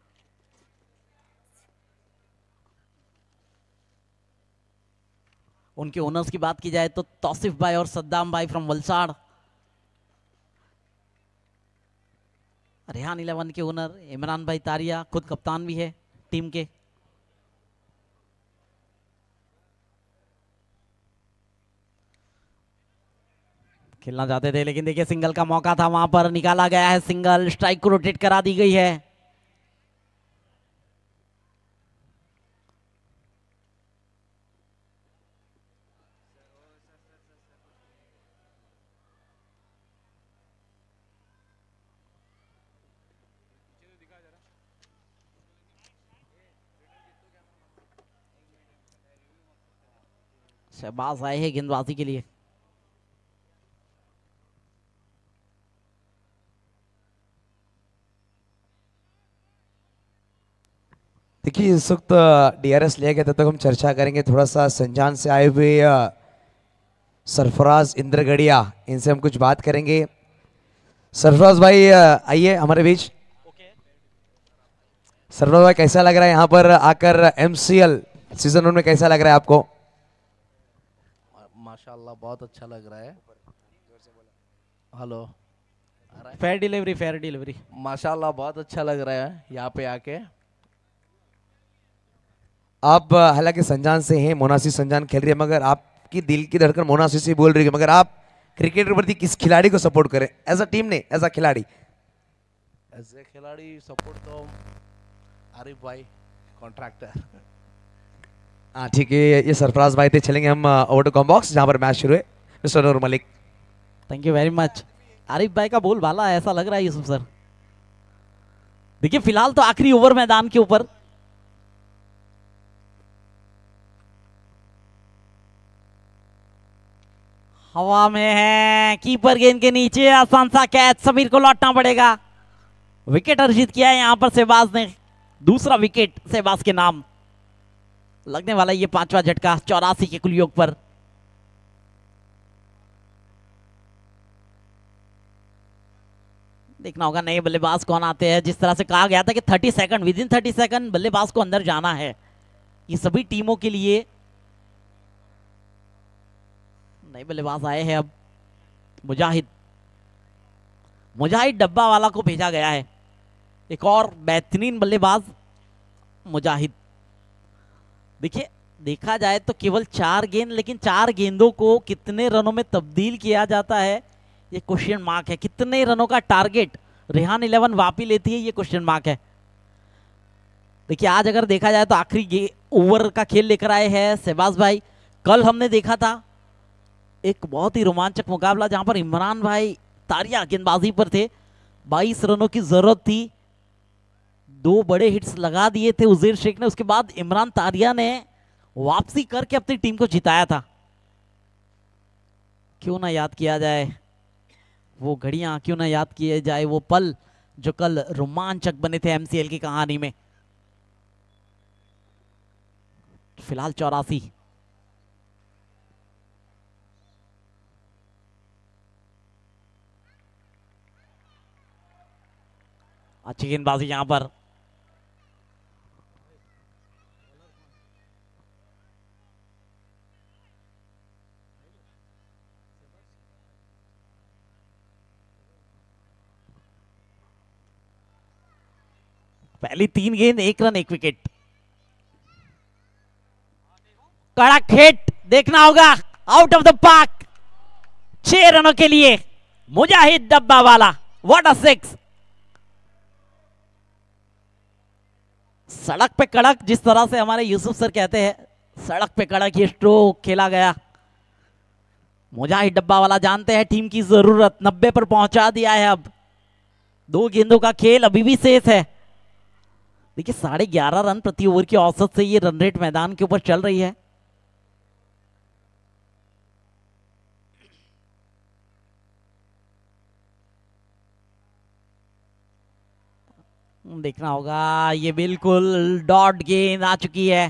उनके ओनर्स की बात की जाए तो तौसीफ भाई और सद्दाम भाई फ्रॉम वलसाड़। रेहान इलेवन के ओनर इमरान भाई तारिया खुद कप्तान भी है टीम के। खेलना चाहते थे लेकिन देखिए सिंगल का मौका था, वहां पर निकाला गया है सिंगल, स्ट्राइक को रोटेट करा दी गई है। शहबाज आए हैं गेंदबाजी के लिए। देखिए इस वक्त डीआरएस लिया गया, तब तक हम चर्चा करेंगे थोड़ा सा संजान से आए हुए सरफराज इंद्रगढ़िया, इनसे हम कुछ बात करेंगे। सरफराज भाई आइए हमारे बीच। सरफराज भाई कैसा लग रहा है यहाँ पर आकर, एमसीएल सीजन वन में कैसा लग रहा है आपको? माशाल्लाह बहुत अच्छा लग रहा है। Hello, fair delivery fair delivery माशाल्लाह बहुत अच्छा लग रहा है यहाँ पे आके। आप हालांकि संजान से हैं, मोनासी संजान खेल रही है, मगर आपकी दिल की धड़कन मोनासी से बोल रही है, मगर आप क्रिकेट के प्रति किस खिलाड़ी को सपोर्ट करें एज अ टीम ने, एज अ खिलाड़ी? एज ए खिलाड़ी सपोर्ट तो आरिफ भाई कॉन्ट्रैक्टर। हाँ ठीक है, ये सरफराज भाई थे। चलेंगे हम ओवर टू कॉम्बॉक्स जहां पर मैच शुरू है। Mister Noor Malik. Thank you very much. Arif भाई का बोल भाला ऐसा लग रहा है यूसुफ सर। देखिए फिलहाल तो आखिरी ओवर मैदान के ऊपर, हवा में है, कीपर गेंद के नीचे, आसान सा कैच, समीर को लौटना पड़ेगा। विकेट अर्जित किया है यहां पर शहबाज ने, दूसरा विकेट शहबाज के नाम लगने वाला ये पांचवा झटका चौरासी के कुल योग पर। देखना होगा नए बल्लेबाज कौन आते हैं। जिस तरह से कहा गया था कि तीस सेकंड, विद इन तीस सेकंड बल्लेबाज को अंदर जाना है, ये सभी टीमों के लिए नए बल्लेबाज आए हैं। अब मुजाहिद मुजाहिद डब्बा वाला को भेजा गया है, एक और बेहतरीन बल्लेबाज मुजाहिद। देखिए देखा जाए तो केवल चार गेंद, लेकिन चार गेंदों को कितने रनों में तब्दील किया जाता है ये क्वेश्चन मार्क है। कितने रनों का टारगेट रेहान इलेवन वापी लेती है ये क्वेश्चन मार्क है। देखिए आज अगर देखा जाए तो आखिरी ओवर का खेल लेकर आए हैं शहबाज भाई। कल हमने देखा था एक बहुत ही रोमांचक मुकाबला जहां पर इमरान भाई तारिया गेंदबाजी पर थे, बाईस रनों की जरूरत थी, दो बड़े हिट्स लगा दिए थे उज़ैर शेख ने, उसके बाद इमरान तारिया ने वापसी करके अपनी टीम को जिताया था। क्यों ना याद किया जाए वो घड़ियां क्यों ना याद किए जाए, वो पल जो कल रोमांचक बने थे एमसीएल की कहानी में। फिलहाल चौरासी। अच्छी गेंदबाजी यहां पर। पहली तीन गेंद एक रन एक विकेट। कड़क हिट देखना होगा, आउट ऑफ द पार्क, छह रनों के लिए मुजाहिद डब्बा वाला। What a six. सड़क पे कड़क, जिस तरह से हमारे यूसुफ सर कहते हैं, सड़क पे कड़क ये स्ट्रोक खेला गया। मुजाहिद डब्बा वाला जानते हैं टीम की जरूरत, नब्बे पर पहुंचा दिया है। अब दो गेंदों का खेल अभी भी शेष है। देखिए साढ़े ग्यारह रन प्रति ओवर की औसत से ये रन रेट मैदान के ऊपर चल रही है। देखना होगा, ये बिल्कुल डॉट गेंद आ चुकी है,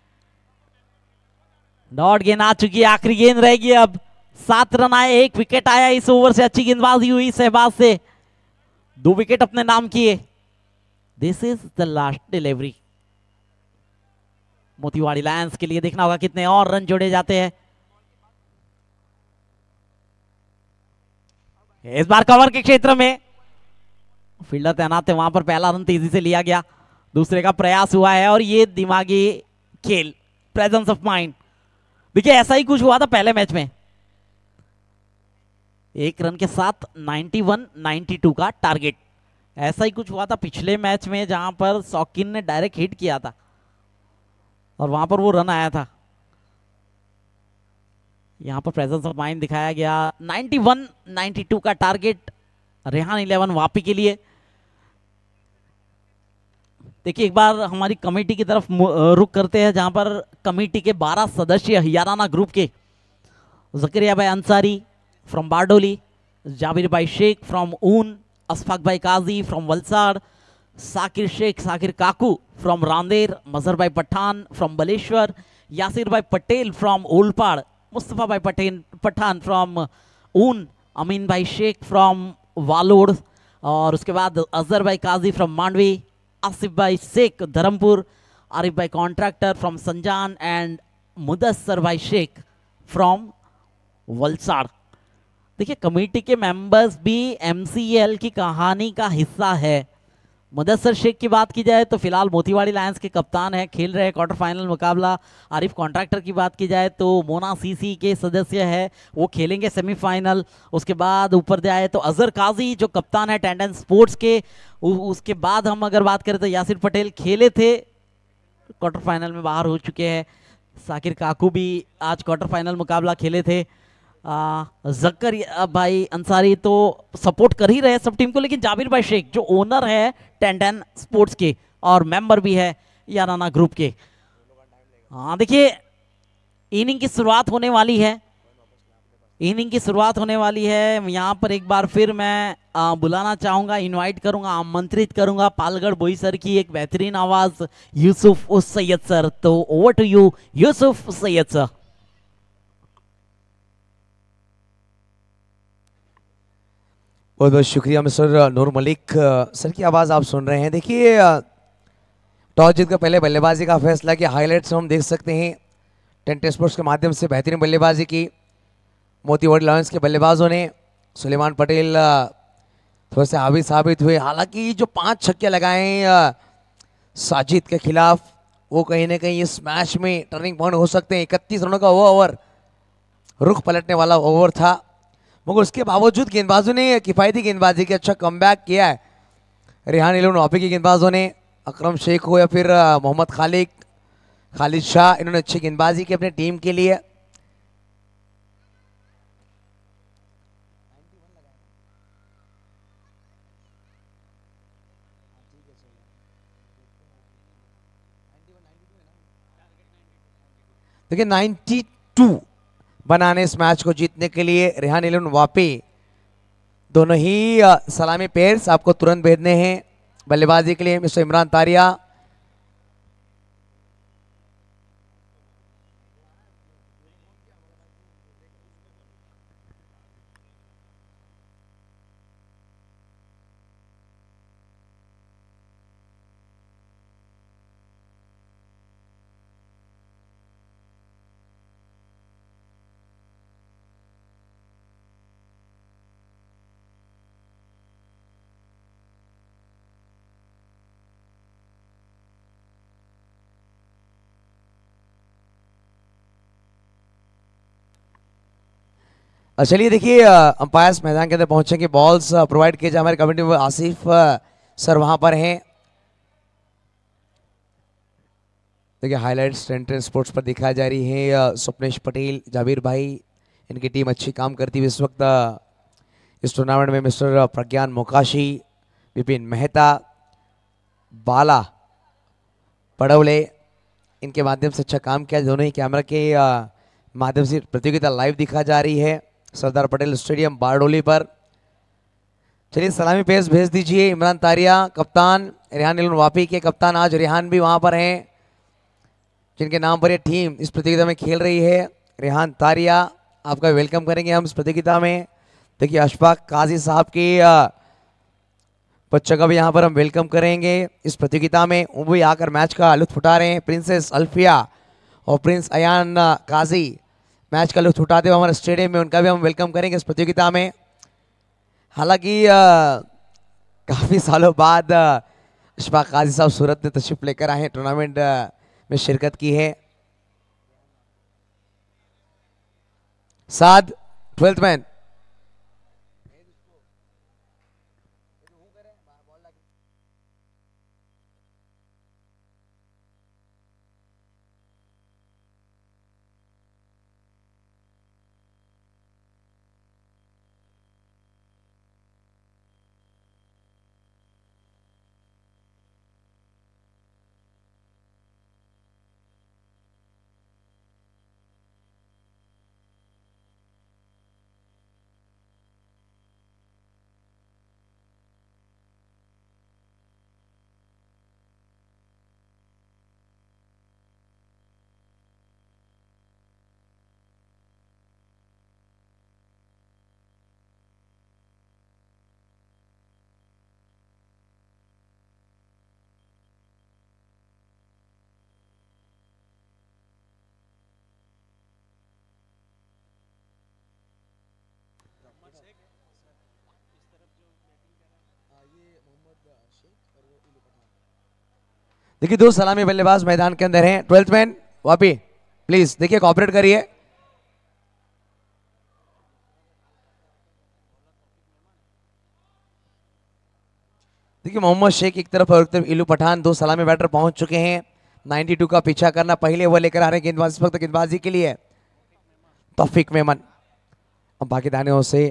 डॉट गेंद आ चुकी है। आखिरी गेंद रहेगी अब। सात रन आए, एक विकेट आया इस ओवर से। अच्छी गेंदबाजी हुई सहबाज से, दो विकेट अपने नाम किए। This is the last delivery Motiwadi lions के लिए। देखना होगा कितने और रन जोड़े जाते हैं। इस बार कवर के क्षेत्र में फील्डर तैनात है, वहां पर पहला रन तेजी से लिया गया, दूसरे का प्रयास हुआ है। और ये दिमागी खेल, प्रेजेंस ऑफ माइंड। देखिए ऐसा ही कुछ हुआ था पहले मैच में, एक रन के साथ इक्यानवे बानवे का टारगेट। ऐसा ही कुछ हुआ था पिछले मैच में, जहां पर शौकीन ने डायरेक्ट हिट किया था और वहां पर वो रन आया था। यहां पर प्रेजेंस ऑफ माइंड दिखाया गया। इक्यानवे बानवे का टारगेट रेहान इलेवन वापी के लिए। देखिए एक बार हमारी कमेटी की तरफ रुक करते हैं, जहां पर कमेटी के बारह सदस्य याराना ग्रुप के जकरिया भाई अंसारी फ्रॉम बारडोली, जाबिर भाई शेख फ्रॉम ऊन, अशफाक भाई काजी फ्रॉम वलसाड़, साकिर शेख साकिर काकू फ्रॉम रांदेर, मजहर भाई पठान फ्रॉम बलेश्वर, यासिर भाई पटेल फ्रॉम ओलपाड़, मुस्तफा भाई पटेल पठान फ्रॉम ऊन, अमीन भाई शेख फ्रॉम वालोड़, और उसके बाद अजहर भाई काजी फ्रॉम मांडवी, आसिफ भाई शेख धर्मपुर, आरिफ भाई contractor from Sanjan and Mudassar भाई शेख फ्रॉम वलसाड़। देखिए कमेटी के मेंबर्स भी एमसीएल की कहानी का हिस्सा है। मुदस्सर शेख की बात की जाए तो फिलहाल मोतीवाड़ी लायंस के कप्तान है, खेल रहे क्वार्टर फाइनल मुकाबला। आरिफ कॉन्ट्रैक्टर की बात की जाए तो मोना सीसी के सदस्य है, वो खेलेंगे सेमीफाइनल। उसके बाद ऊपर जाए तो अजहर काजी जो कप्तान है टेंडेन स्पोर्ट्स के। उ, उसके बाद हम अगर बात करें तो यासिर पटेल खेले थे, क्वार्टर फाइनल में बाहर हो चुके हैं। साकिर काकू भी आज क्वार्टर फाइनल मुकाबला खेले थे। जक्कर भाई अंसारी तो सपोर्ट कर ही रहे सब टीम को, लेकिन जाबिर भाई शेख जो ओनर है टेंडेन स्पोर्ट्स के और मेंबर भी है याराना ग्रुप के। हाँ देखिए इनिंग की शुरुआत होने वाली है, इनिंग की शुरुआत होने वाली है। यहाँ पर एक बार फिर मैं आ, बुलाना चाहूंगा, इनवाइट करूंगा, आमंत्रित करूंगा पालगढ़ बोई सर की एक बेहतरीन आवाज यूसुफ उस सैयद सर। तो over to you Yusuf Sayyed sir. बहुत बहुत शुक्रिया मिस्टर नूर मलिक सर की आवाज़ आप सुन रहे हैं। देखिए टॉस जीत कर पहले बल्लेबाजी का फैसला किया, हाईलाइट्स हम देख सकते हैं टेंट स्पोर्ट्स के माध्यम से बेहतरीन बल्लेबाजी की मोतीवाड़ी लायंस के बल्लेबाजों ने। सुलेमान पटेल थोड़े से हावी साबित हुए, हालांकि जो पांच छक्के लगाए साजिद के खिलाफ वो कहीं ना कहीं इस मैच में टर्निंग पॉइंट हो सकते हैं। इकतीस रनों का वो ओवर रुख पलटने वाला ओवर था, मगर उसके बावजूद गेंदबाजों ने किफायती गेंदबाजी की, अच्छा कमबैक किया है। रेहान इलेवन वापी के गेंदबाजों ने, अकरम शेख हो या फिर मोहम्मद खालिद खालिद शाह, इन्होंने अच्छी गेंदबाजी की अपने टीम के लिए। देखिए बानवे बनाने इस मैच को जीतने के लिए रेहान इलेवन वापी दोनों ही अ, सलामी पेयर्स आपको तुरंत भेजने हैं बल्लेबाजी के लिए। मिस्टर इमरान तारिया, और चलिए देखिए अंपायर्स मैदान के अंदर पहुंचेंगे। बॉल्स प्रोवाइड किए जाए हमारे कमेटी में आसिफ अ, सर वहां पर हैं। देखिए हाइलाइट्स टेन टेन स्पोर्ट्स पर दिखाई जा रही है। अ, स्वप्नेश पटेल, जावेर भाई, इनकी टीम अच्छी काम करती हुई इस वक्त अ, इस टूर्नामेंट में। मिस्टर प्रज्ञान मोकाशी, विपिन मेहता, बाला पड़वले, इनके माध्यम से अच्छा काम किया। दोनों ही कैमरा के अ, माध्यम से प्रतियोगिता लाइव दिखा जा रही है सरदार पटेल स्टेडियम बारडोली पर। चलिए सलामी पेश भेज दीजिए। इमरान तारिया कप्तान, रेहान इल्म वापी के कप्तान, आज रेहान भी वहां पर हैं जिनके नाम पर ये टीम इस प्रतियोगिता में खेल रही है। रेहान तारिया, आपका वेलकम करेंगे हम इस प्रतियोगिता में। देखिए अशफाक काजी साहब की अ, बच्चों का भी यहाँ पर हम वेलकम करेंगे इस प्रतियोगिता में। वो भी आकर मैच का लुत्फ उठा रहे हैं। प्रिंसेस अल्फिया और prince Ayan uh, Kazi match का लुत्फ उठाते हुए हमारे स्टेडियम में, उनका भी हम वेलकम करेंगे इस प्रतियोगिता में। हालांकि अ, काफी सालों बाद अ, अशफाक काजी साहब सूरत में तशरीफ लेकर आए हैं, टूर्नामेंट अ, में शिरकत की है। साद ट्वेल्थ मैन, देखिए दो सलामी बल्लेबाज मैदान के अंदर हैं। ट्वेल्थ मैन वापी, प्लीज देखिए कॉपरेट करिए। देखिए मोहम्मद शेख एक तरफ और एक तरफ इलू पठान, दो सलामी बैटर पहुंच चुके हैं। बानवे का पीछा करना, पहले वो लेकर आ रहे हैं गेंदबाज इस वक्त गेंदबाजी के लिए तौफीक मेमन। अब बाकी दानियों से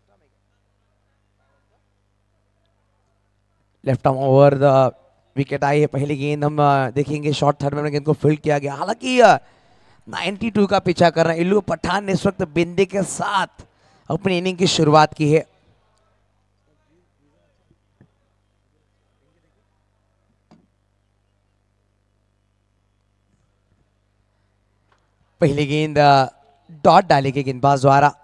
left arm over the wicket आई है। पहली गेंद हम अ, देखेंगे शॉर्ट थर्ड में गेंद को फील्ड किया गया। हालांकि बानवे का पीछा कर रहे हैं इल्लू पठान ने इस वक्त बिंदी के साथ अपनी इनिंग की शुरुआत की है। पहली गेंद अ, डॉट डाली गई गेंदबाज द्वारा।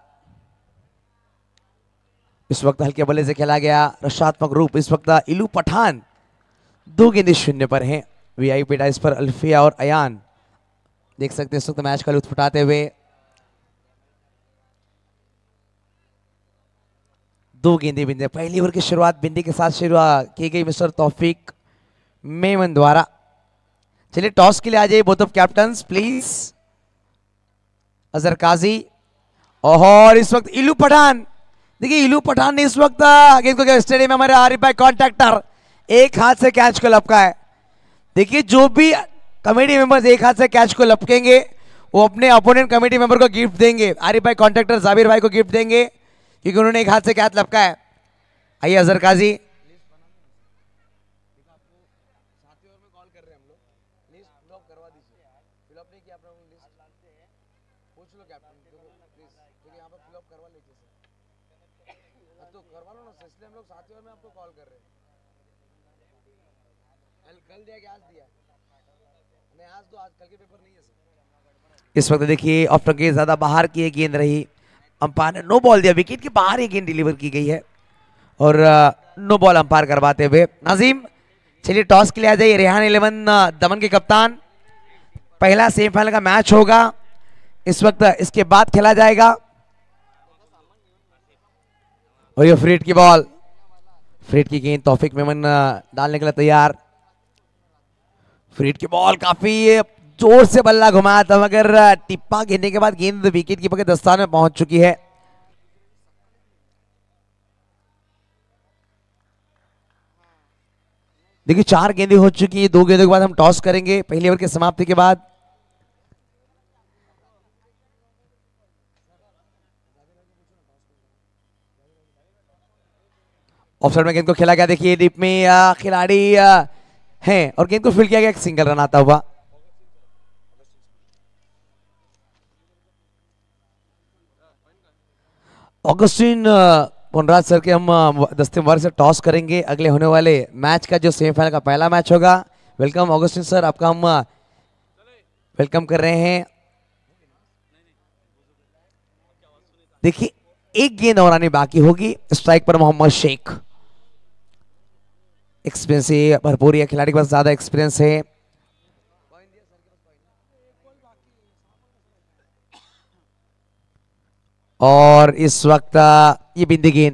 इस वक्त हल्के बल्ले से खेला गया रक्षात्मक रूप। इस वक्त इलू पठान दो गेंदें शून्य पर हैं। वीआईपी डाइस पर अल्फिया और अयान देख सकते हैं इस वक्त मैच का लुत्फ उठाते हुए। दो गेंदें बिंदे, पहली ओवर की शुरुआत बिंदी के साथ शुरुआत की गई मिस्टर तौफीक मेमन द्वारा। चलिए टॉस के लिए आ जाइए both of captains please. Azhar Kazi और इस वक्त इलू पठान, देखिए इलू पठान ने इस वक्त गेंद को स्टेडियम में हमारे आरिफ भाई कॉन्ट्रैक्टर एक हाथ से कैच को लपका है। देखिए जो भी कमेटी मेंबर्स एक हाथ से कैच को लपकेंगे वो अपने अपोनेंट कमेटी मेंबर को गिफ्ट देंगे। आरिफ भाई कॉन्ट्रैक्टर जाबिर भाई को गिफ्ट देंगे क्योंकि उन्होंने एक हाथ से कैच लपका है। आइए अजहर काजी, साथियों में आपको कॉल कर रहे हैं कल दिया कि आज दिया नहीं आज तो आज कल के पेपर नहीं है सर। इस वक्त देखिए ऑफ स्टंप के ज्यादा बाहर की ये गेंद रही, अंपायर ने नो बॉल दिया, विकेट के बाहर ये गेंद डिलीवर की गई है और नो बॉल अंपायर करवाते हुए नाजिम। चलिए टॉस के लिए आ जाइए, रेहान इलेवन दमन के कप्तान। पहला सेमीफाइनल का मैच होगा इस वक्त, इसके बाद खेला जाएगा और ये फ्रीड की बॉल, फ्रीड की गेंद तौफीक मेमन डालने के लिए तैयार। फ्रीड की बॉल काफी जोर से बल्ला घुमाया था मगर टिप्पा गिरने के बाद गेंद विकेट कीपर के दस्तान में पहुंच चुकी है। देखिए चार गेंदें हो चुकी है, दो गेंदों के बाद हम टॉस करेंगे पहली ओवर की समाप्ति के बाद। ऑफसाइड में गेंद को खेला गया, देखिए डीप में खिलाड़ी हैं और गेंद को फील्ड किया गया, एक सिंगल रन आता हुआ। ऑगस्टिन पुनराज सर के हम दस्ते वर्ग से टॉस करेंगे अगले होने वाले मैच का जो सेमीफाइनल का पहला मैच होगा। वेलकम ऑगस्टिन सर, आपका हम वेलकम कर रहे हैं। देखिए एक गेंद और आनी बाकी होगी, स्ट्राइक पर मोहम्मद शेख। एक्सपीरियंस भरपूर है खिलाड़ी के पास, ज्यादा एक्सपीरियंस है। और इस वक्त ये बिंदी गेंद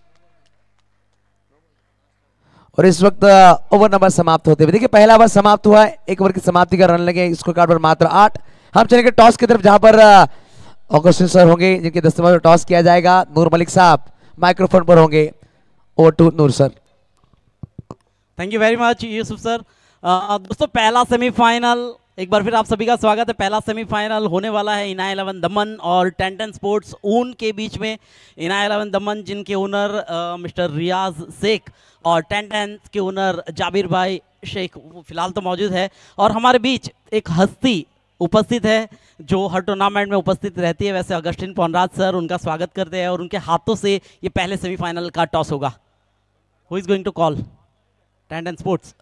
और इस वक्त ओवर नंबर समाप्त होते हुए देखिए पहला ओवर समाप्त हुआ है, एक ओवर की समाप्ति का रन लगे, स्कोर कार्ड पर मात्र आठ। हम चलेंगे टॉस की तरफ जहां पर ऑगस्टिन सर होंगे जिनके दस्तवर टॉस किया जाएगा। नूर मलिक साहब माइक्रोफोन पर होंगे, over to Noor sir. Thank you very much Yusuf sir. दोस्तों पहला सेमीफाइनल एक बार फिर आप सभी का स्वागत है। पहला सेमीफाइनल होने वाला है इनाय इलेवन दमन और टेंटन स्पोर्ट्स ऊन के बीच में। इनाय इलेवन दमन जिनके ओनर मिस्टर रियाज शेख और टेंटन के ओनर जाबिर भाई शेख फिलहाल तो मौजूद है और हमारे बीच एक हस्ती उपस्थित है जो हर टूर्नामेंट में उपस्थित रहती है। वैसे अगस्टिन पोनराज सर, उनका स्वागत करते हैं और उनके हाथों से ये पहले सेमीफाइनल का टॉस होगा। Who is going to call? Ten ten sports.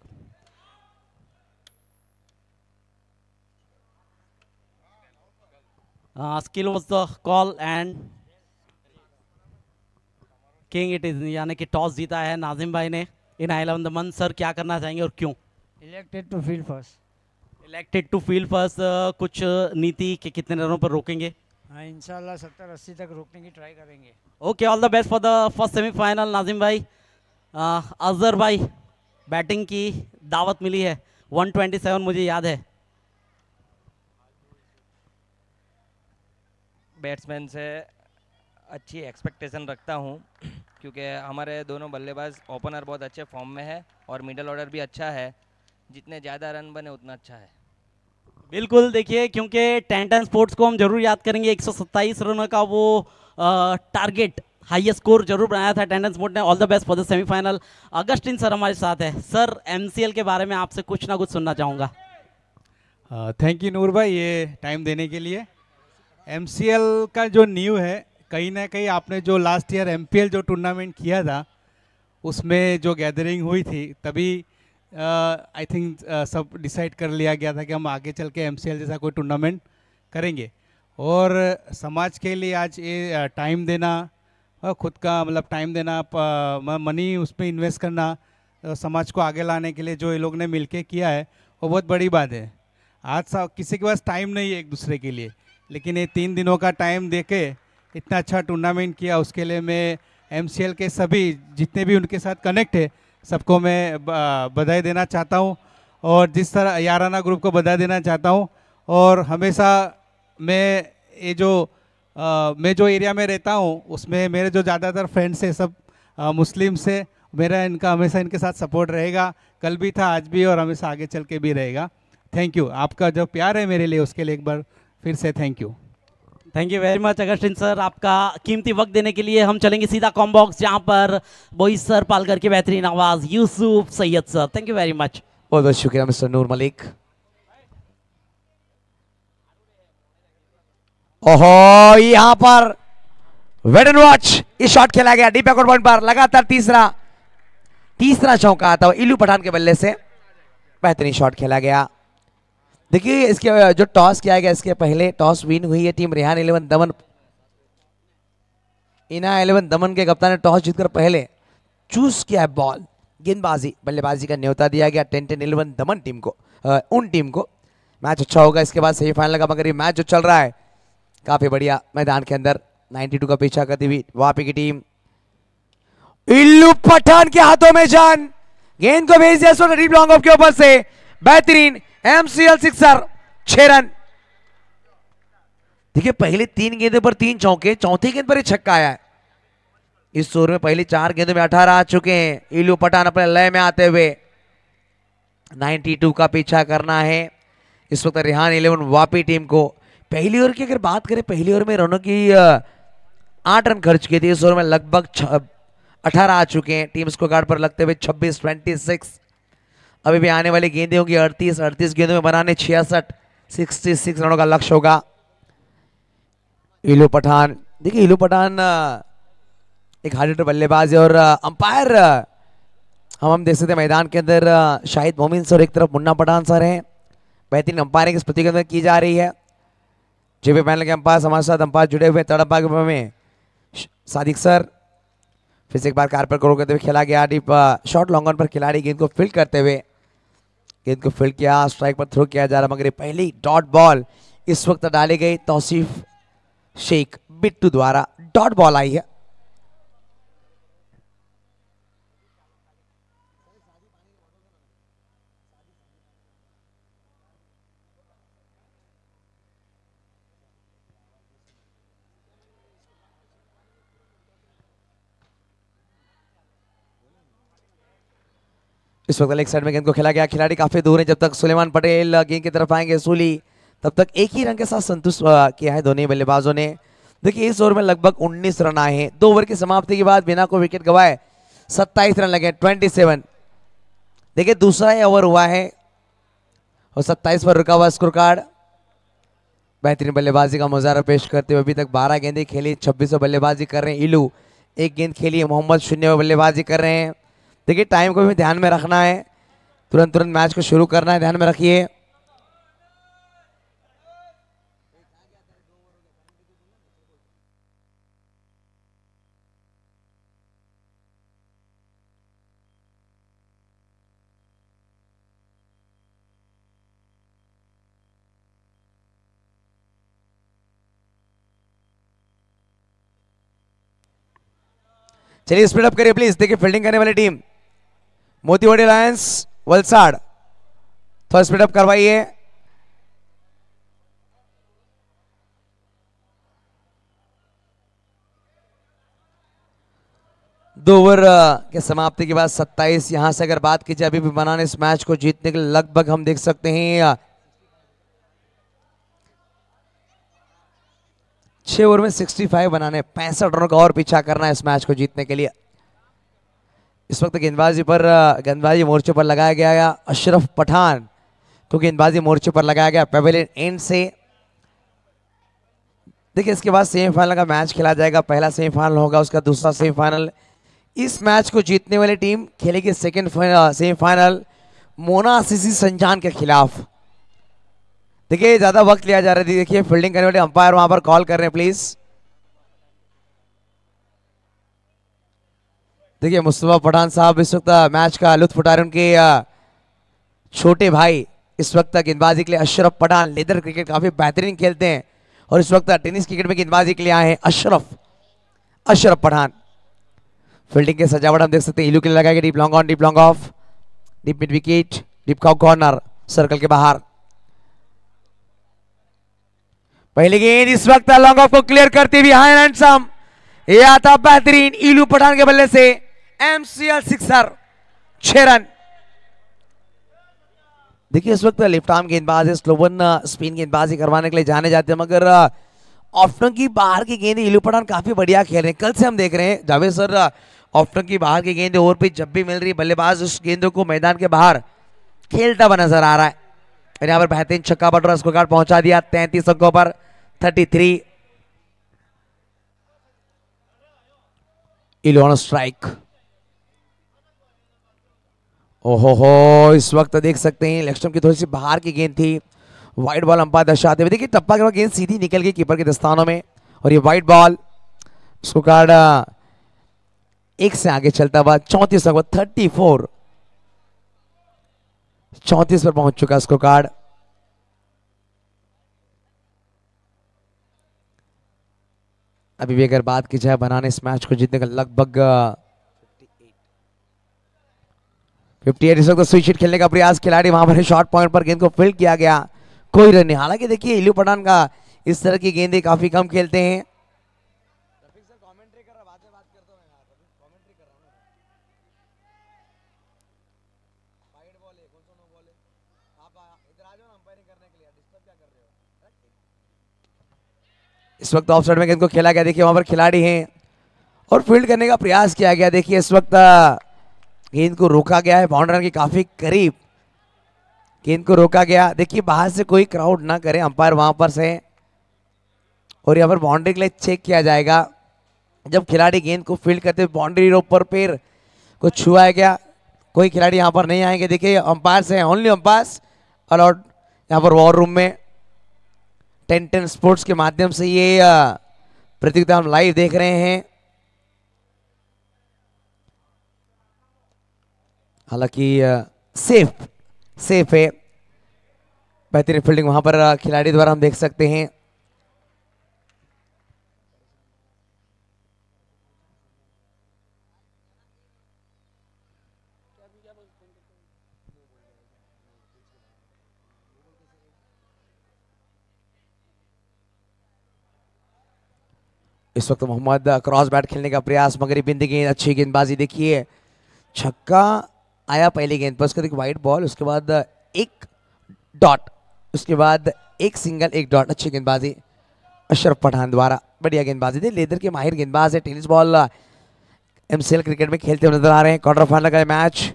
Skill was the call and king it is, यानी कि टॉस जीता है नाजिम भाई ने। इनाय इलेवन दमन सर क्या करना चाहेंगे और क्यों? Elected to field first. Elected to field first, कुछ नीति के कितने रनों पर रोकेंगे? हाँ इंशाल्लाह सत्तर अस्सी तक रोकने की ट्राई करेंगे। Okay, all the best for the first semifinal Nazim भाई। अजहर भाई बैटिंग की दावत मिली है, वन ट्वेंटी सेवन मुझे याद है। बैट्समैन से अच्छी एक्सपेक्टेशन रखता हूं क्योंकि हमारे दोनों बल्लेबाज ओपनर बहुत अच्छे फॉर्म में है और मिडल ऑर्डर भी अच्छा है, जितने ज़्यादा रन बने उतना अच्छा है। बिल्कुल, देखिए क्योंकि टेंटन स्पोर्ट्स को हम जरूर याद करेंगे, एक सौ सत्ताईस रनों का वो टारगेट हाईएस्ट स्कोर जरूर बनाया था टेंटन स्पोर्ट्स ने। All the best for the semifinal. Augustine sir हमारे साथ है। सर एमसीएल के बारे में आपसे कुछ ना कुछ सुनना चाहूँगा। थैंक यू नूर भाई ये टाइम देने के लिए। एमसीएल का जो न्यू है, कहीं ना कहीं आपने जो लास्ट ईयर एमपीएल जो टूर्नामेंट किया था उसमें जो गैदरिंग हुई थी तभी आई थिंक सब डिसाइड कर लिया गया था कि हम आगे चल के एमसीएल जैसा कोई टूर्नामेंट करेंगे। और समाज के लिए आज ये टाइम देना, खुद का मतलब टाइम देना, मनी उसमें इन्वेस्ट करना, समाज को आगे लाने के लिए जो ये लोग ने मिलके किया है वो बहुत बड़ी बात है। आज किसी के पास टाइम नहीं है एक दूसरे के लिए, लेकिन ये तीन दिनों का टाइम देके इतना अच्छा टूर्नामेंट किया, उसके लिए मैं एमसीएल के सभी जितने भी उनके साथ कनेक्ट है सबको मैं बधाई देना चाहता हूँ और जिस तरह याराना ग्रुप को बधाई देना चाहता हूँ। और हमेशा मैं ये जो आ, मैं जो एरिया में रहता हूँ उसमें मेरे जो ज़्यादातर फ्रेंड्स हैं सब आ, मुस्लिम से, मेरा इनका हमेशा इनके साथ सपोर्ट रहेगा, कल भी था आज भी और हमेशा आगे चल के भी रहेगा। थैंक यू, आपका जो प्यार है मेरे लिए उसके लिए एक बार फिर से thank you. Thank you very much Augustine sir, आपका कीमती वक्त देने के लिए। हम चलेंगे सीधा कॉम्बॉक्स जहां पर बोईस सर पालकर के बेहतरीन आवाज Yusuf Sayyed sir. Thank you very much. बहुत बहुत शुक्रिया मिस्टर नूर मलिक। ओहो, यहां पर वेट एंड वॉच, ये शॉट खेला गया डीप बैकवर्ड पॉइंट पर, लगातार तीसरा तीसरा चौका आता हुआ इलू पठान के बल्ले से बेहतरीन शॉट खेला गया। देखिए इसके जो टॉस किया गया, इसके पहले टॉस विन हुई है टीम रेहान इलेवन दमन। इना इलेवन दमन के कप्तान ने टॉस जीतकर पहले चूज किया है बॉल, गेंदबाजी बल्लेबाजी का न्योता दिया गया ten ten eleven Daman team को, आ, उन टीम को। मैच अच्छा होगा इसके बाद सेमीफाइनल का, मगर ये मैच जो चल रहा है काफी बढ़िया मैदान के अंदर बानवे का पीछा करती हुई वापी की टीम। इल्लू पठान के हाथों में जान, गेंद को भेज दिया डीप लॉन्ग ऑफ के ऊपर से, बेहतरीन एमसीएल सिक्सर, छह रन। देखिए पहले तीन गेंदों पर तीन चौके, चौथी गेंद पर ही छक्का आया है। इस ओवर में पहली चार गेंदों में अठारह आ चुके हैं। इल्लू पठान अपने लय में आते हुए बानवे का पीछा करना है इस वक्त रेहान इलेवन वापी टीम को। पहली ओवर की अगर बात करें, पहली ओवर में रनों की आठ रन खर्च किए थे, इस ओवर में लगभग अठारह आ चुके हैं। टीम स्कोर कार्ड पर लगते हुए छब्बीस छब्बीस। अभी भी आने वाली गेंदें होंगी अड़तीस, अड़तीस गेंदों में बनाने छियासठ, छियासठ रनों का लक्ष्य होगा। इल्लू पठान, देखिए इल्लू पठान एक हार्ड हिटर बल्लेबाज है और अंपायर हम हम देख सकते हैं मैदान के अंदर शाहिद मोमिन सर, एक तरफ मुन्ना पठान सर हैं। बेहतरीन अंपायरिंग इस प्रतियोगिता में की जा रही है। जेबी पैनल के अंपायर हमारे साथ अंपायर जुड़े हुए तड़पा में सादिक सर। फिर से एक बार कार पर करो करते हुए खेला गया डीप शॉट लॉन्ग ऑन पर खिलाड़ी गेंद को फील्ड करते हुए, गेंद को फील्ड किया, स्ट्राइक पर थ्रो किया जा रहा, मगर पहली डॉट बॉल इस वक्त डाली गई तौसीफ शेख बिट्टू द्वारा, डॉट बॉल आई है। इस वक्त लेग साइड में गेंद को खेला गया, खिलाड़ी काफी दूर है। जब तक सुलेमान पटेल गेंद की तरफ आएंगे सूली, तब तक एक ही रन के साथ संतुष्ट किया है दोनों बल्लेबाजों ने। देखिए इस ओवर में लगभग उन्नीस रन आए हैं। दो ओवर की समाप्ति के बाद बिना कोई विकेट गवाए सत्ताईस रन लगे, सत्ताईस। देखिए दूसरा ही ओवर हुआ है और सत्ताईस पर रुका हुआ स्कोर कार्ड। बेहतरीन बल्लेबाजी का मुजाहरा पेश करते हुए अभी तक बारह गेंदें खेली, छब्बीस बल्लेबाजी कर रहे हैं इल्लू, एक गेंद खेली है, मोहम्मद शून्य बल्लेबाजी कर रहे हैं। देखिए टाइम को भी ध्यान में रखना है, तुरंत तुरंत मैच को शुरू करना है, ध्यान में रखिए। चलिए स्पीड अप करिए प्लीज। देखिए फील्डिंग करने वाली टीम मोतीवाड़ी लायंस वलसाड़, थोड़ा स्पीड अप करवाइए। दो ओवर के समाप्ति के बाद सत्ताईस, यहां से अगर बात की जाए अभी भी बनाने इस मैच को जीतने के लिए लगभग हम देख सकते हैं छह ओवर में पैंसठ बनाने, पैंसठ रनों का और पीछा करना है इस मैच को जीतने के लिए। इस वक्त गेंदबाजी पर गेंदबाजी मोर्चे पर लगाया गया अशरफ पठान को गेंदबाजी मोर्चे पर लगाया गया पेवेलियन एंड से। देखिए इसके बाद सेमीफाइनल का मैच खेला जाएगा, पहला सेमीफाइनल होगा, उसका दूसरा सेमीफाइनल। इस मैच को जीतने वाली टीम खेलेगी second semifinal Mona CC Sanjan के खिलाफ। देखिए ज्यादा वक्त लिया जा रहा है, देखिए फील्डिंग करने वाले अंपायर वहां पर कॉल कर रहे हैं प्लीज। देखिए मुस्तफा पठान साहब इस वक्त मैच का लुत्फ उठा रहे, उनके छोटे भाई इस वक्त गेंदबाजी के लिए अशरफ पठान। लेदर क्रिकेट काफी बेहतरीन खेलते हैं और इस वक्त टेनिस क्रिकेट में गेंदबाजी के लिए आए हैं अशरफ अशरफ पठान। फील्डिंग के सजावट हम देख सकते हैं, इलू के लिए लगाएंगे deep long on, deep long off, deep mid wicket, deep corner, circle के बाहर। पहली गेंद इस वक्त लॉन्ग ऑफ को क्लियर करते हुए हाई एंड सम, ये आता बेहतरीन इलू पठान के बल्ले से एमसीएल सिक्सर, छह रन। देखिए इस वक्त लेफ्ट आर्म गेंदबाज है, स्लोवन स्पिन गेंदबाजी करवाने के लिए जाने जाते हैं, मगर ऑफ्टन की बाहर की गेंद इलू पठान काफी बढ़िया खेल रहे हैं। कल से हम देख रहे हैं जावेद सर, ऑफ्टन की बाहर की गेंद ओवर पे जब भी मिल रही बल्लेबाज उस गेंदों को मैदान के बाहर खेलता हुआ नजर आ रहा है। और यहाँ पर बेहतरीन छक्का बटोरा, स्कोर कार्ड पहुंचा दिया तैंतीस अंकों पर, तैंतीस। इलू ऑन स्ट्राइक, ओहो हो, इस वक्त देख सकते हैं लेग स्टंप की थोड़ी सी बाहर की गेंद थी, वाइट बॉल अंपायर दर्शाते हुए। देखिए टप्पा के बाद गेंद सीधी निकल गई कीपर के दस्तानों में और ये वाइट बॉल। इसको कार्ड एक से आगे चलता हुआ चौंतीस तक थर्टी फोर चौंतीस पर पहुंच चुका इसको कार्ड। अभी भी अगर बात की जाए बनाने इस मैच को जीतने का लगभग अट्ठावन इस वक्त स्विच हिट खेलने का प्रयास, खिलाड़ी वहां पर शॉर्ट पॉइंट पर गेंद को फील्ड किया गया, कोई रन नहीं। हालांकि देखिए इल्लू पठान का इस तरह की गेंदें काफी कम खेलते हैं। इस वक्त ऑफ साइड में गेंद को खेला गया, देखिए वहां पर खिलाड़ी हैं और फील्ड करने का प्रयास किया गया। देखिए इस वक्त गेंद को रोका गया है, बाउंड्री के काफी करीब गेंद को रोका गया। देखिए बाहर से कोई क्राउड ना करे, अंपायर वहां पर से और यहाँ पर बाउंड्री के लिए चेक किया जाएगा। जब खिलाड़ी गेंद को फील्ड करते हुए बाउंड्री ऊपर पैर को छुआया गया, कोई खिलाड़ी यहाँ पर नहीं आएंगे। देखिए अंपायर से ओनली अंपायर्स अलाउड यहाँ पर वॉर रूम में। टेन टेन स्पोर्ट्स के माध्यम से ये प्रतियोगिता हम लाइव देख रहे हैं। हालांकि सेफ सेफ है, बेहतरीन फील्डिंग वहां पर खिलाड़ी द्वारा हम देख सकते हैं। इस वक्त मोहम्मद क्रॉस बैट खेलने का प्रयास, मगर बिंदी गेंद, अच्छी गेंदबाजी। देखिए छक्का आया पहली गेंद पर, उसके बाद वाइट बॉल, उसके बाद एक डॉट, उसके बाद एक सिंगल एक डॉट। अच्छी गेंदबाजी अशरफ पठान द्वारा, बढ़िया गेंदबाजी थी। लेदर के माहिर गेंदबाज है, टेनिस बॉल एमसीएल क्रिकेट में खेलते हुए नजर आ रहे हैं। क्वार्टर फाइनल का मैच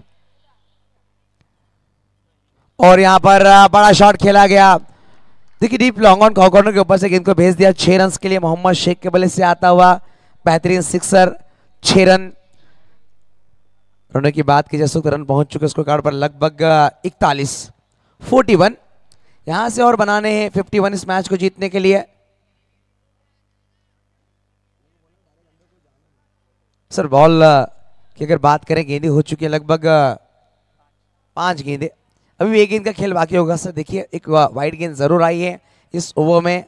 और यहाँ पर बड़ा शॉट खेला गया। देखिए डीप लॉन्ग ऑन कॉर्नर के ऊपर से गेंद को भेज दिया छह रन के लिए। मोहम्मद शेख के बल्ले से आता हुआ बेहतरीन सिक्सर, छह रन। रनों की बात की जाए तो रन पहुंच चुके उसको कार्ड पर लगभग इकतालीस, इकतालीस। यहां से और बनाने हैं इक्यावन इस मैच को जीतने के लिए। सर बॉल की अगर बात करें, गेंदें हो चुकी है लगभग पांच गेंदें, अभी भी एक गेंद का खेल बाकी होगा। सर देखिए एक वाइड गेंद जरूर आई है इस ओवर में।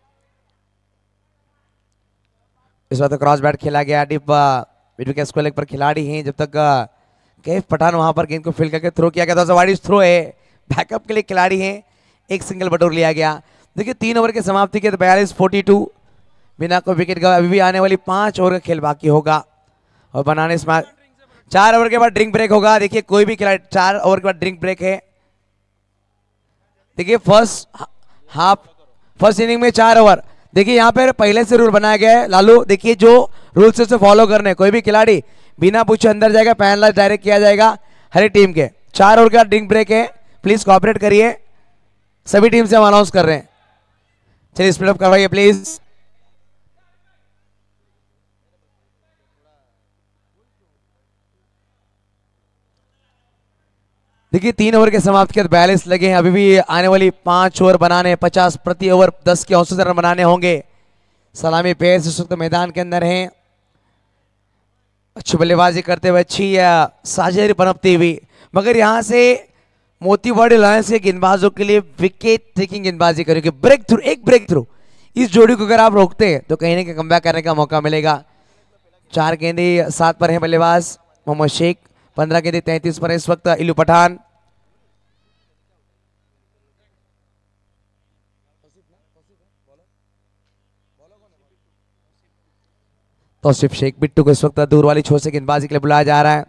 इस बार तो क्रॉस बैट खेला गया, डिप विकेट स्क्वायर लेग पर खिलाड़ी हैं। जब तक कैफ पठान वहां पर गेंद को फील्ड करके थ्रो किया गया था, वाइड थ्रो है, बैकअप के लिए खिलाड़ी हैं। एक सिंगल बटोर लिया गया। देखिए तीन ओवर के समाप्ति के बयालीस फोर्टी टू बिना कोई विकेट गए। अभी भी आने वाली पांच ओवर का खेल बाकी होगा और बनाने इस मैच चार ओवर के बाद ड्रिंक ब्रेक होगा। देखिए कोई भी खिलाड़ी, चार ओवर के बाद ड्रिंक ब्रेक है। देखिए फर्स्ट हाफ फर्स्ट इनिंग में चार ओवर। देखिए यहाँ पर पहले से रूल बनाया गया है लालू, देखिए जो रूल से उसे फॉलो करने, कोई भी खिलाड़ी बिना पूछे अंदर जाएगा, पैनलाइज डायरेक्ट किया जाएगा हर एक टीम के। चार ओवर का ड्रिंक ब्रेक है, प्लीज कोऑपरेट करिए, सभी टीम से हम अनाउंस कर रहे हैं। चलिए स्पीड अप करवाइए प्लीज। देखिए तीन ओवर के समाप्त के बयालीस लगे हैं, अभी भी आने वाली पांच ओवर बनाने, पचास प्रति ओवर दस के औसत रन बनाने होंगे। सलामी पेस इस वक्त मैदान के अंदर हैं, अच्छी बल्लेबाजी करते हुए, अच्छी साझेदारी पनपती हुई, मगर यहां से मोतीबाड़ी लायंस के गेंदबाजों के लिए विकेट टेकिंग गेंदबाजी करेंगे। ब्रेक थ्रू, एक ब्रेक थ्रू, इस जोड़ी को अगर आप रोकते हैं तो कहीं ना कहीं कमबैक करने का मौका मिलेगा। चार गेंदे सात पर है बल्लेबाज मोहम्मद शेख, पंद्रह गेंदे तैंतीस पर है इस वक्त इल्लू पठान। तौसीफ शेख बिट्टू को इस वक्त दूर वाली छोर से गेंदबाजी के लिए बुलाया जा रहा है।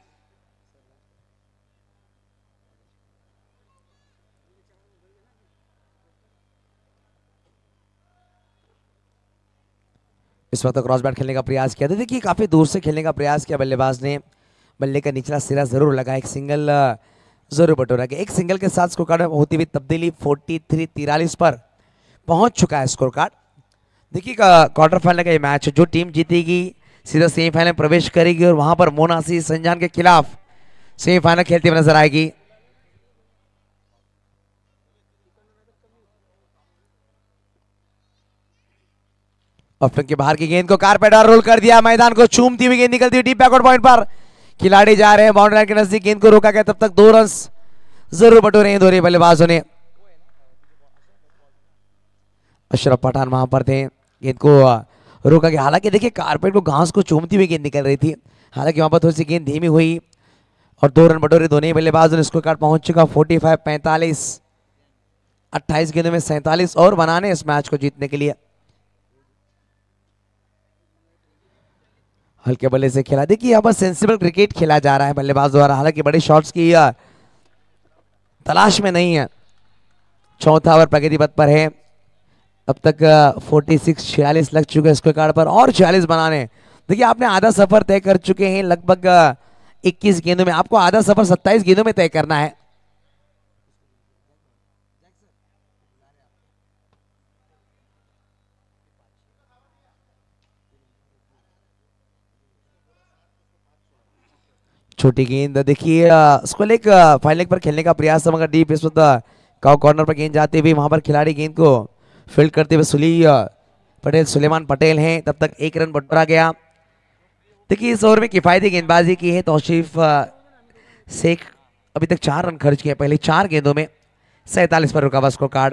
इस वक्त क्रॉस बैट खेलने का प्रयास किया था। देखिए काफी दूर से खेलने का प्रयास किया बल्लेबाज ने, बल्ले का निचला सिरा जरूर लगा, एक सिंगल जरूर बटोरा गया। एक सिंगल के साथ स्कोर कार्ड में होती हुई तब्दीली तैंतालीस तिरालीस पर पहुंच चुका है स्कोर कार्ड। देखिए क्वार्टर फाइनल का ये मैच, जो टीम जीतेगी सीधा सेमीफाइनल में प्रवेश करेगी और वहां पर मोनासी संजान के खिलाफ सेमीफाइनल खेलती हुई नजर आएगी। ऑफ के बाहर की गेंद को कारपेट और रोल कर दिया, मैदान को चूमती हुई गेंद निकलती हुई डीप बैकवर्ड पॉइंट पर खिलाड़ी जा रहे हैं बाउंड्री लाइन के नजदीक, गेंद को रोका गया, तब तक दो रन जरूर बटोरे हैं दोनों बल्लेबाजों ने। अशरफ पठान वहां पर थे, गेंद को रोका गया। हालांकि देखिए कारपेट को घास को चूमती हुई गेंद निकल रही थी, हालांकि वहां पर थोड़ी सी गेंद धीमी हुई और दो रन बटोरे दोनों ही बल्लेबाजों ने। स्कोर कार्ड पहुंच चुका फोर्टी फाइव पैंतालीस, अट्ठाईस गेंदों में सैंतालीस और बनाने इस मैच को जीतने के लिए। हल्के बल्ले से खेला, देखिए यहाँ पर सेंसिबल क्रिकेट खेला जा रहा है बल्लेबाज द्वारा, हालांकि बड़े शॉट्स की तलाश में नहीं है। चौथा ओवर प्रगति पथ पर है, अब तक छियालीस छियालीस लग चुके हैं स्कोर कार्ड पर और छियालीस बनाने। देखिए आपने आधा सफर तय कर चुके हैं लगभग इक्कीस गेंदों में, आपको आधा सफर सत्ताईस गेंदों में तय करना है। छोटी गेंद, देखिए स्क्वायर लेग फाइन लेग पर खेलने का प्रयास, मगर डीप इस वक्त काउ कॉर्नर पर गेंद जाते हुए वहां पर खिलाड़ी गेंद को फील्ड करते हुए सुली पटेल सुलेमान पटेल हैं, तब तक एक रन बटोरा गया। देखिए इस ओवर में किफायती गेंदबाजी की है तौसीफ शेख, अभी तक चार रन खर्च किए पहले चार गेंदों में, सैतालीस पर रुका हुआ स्कोर कार्ड।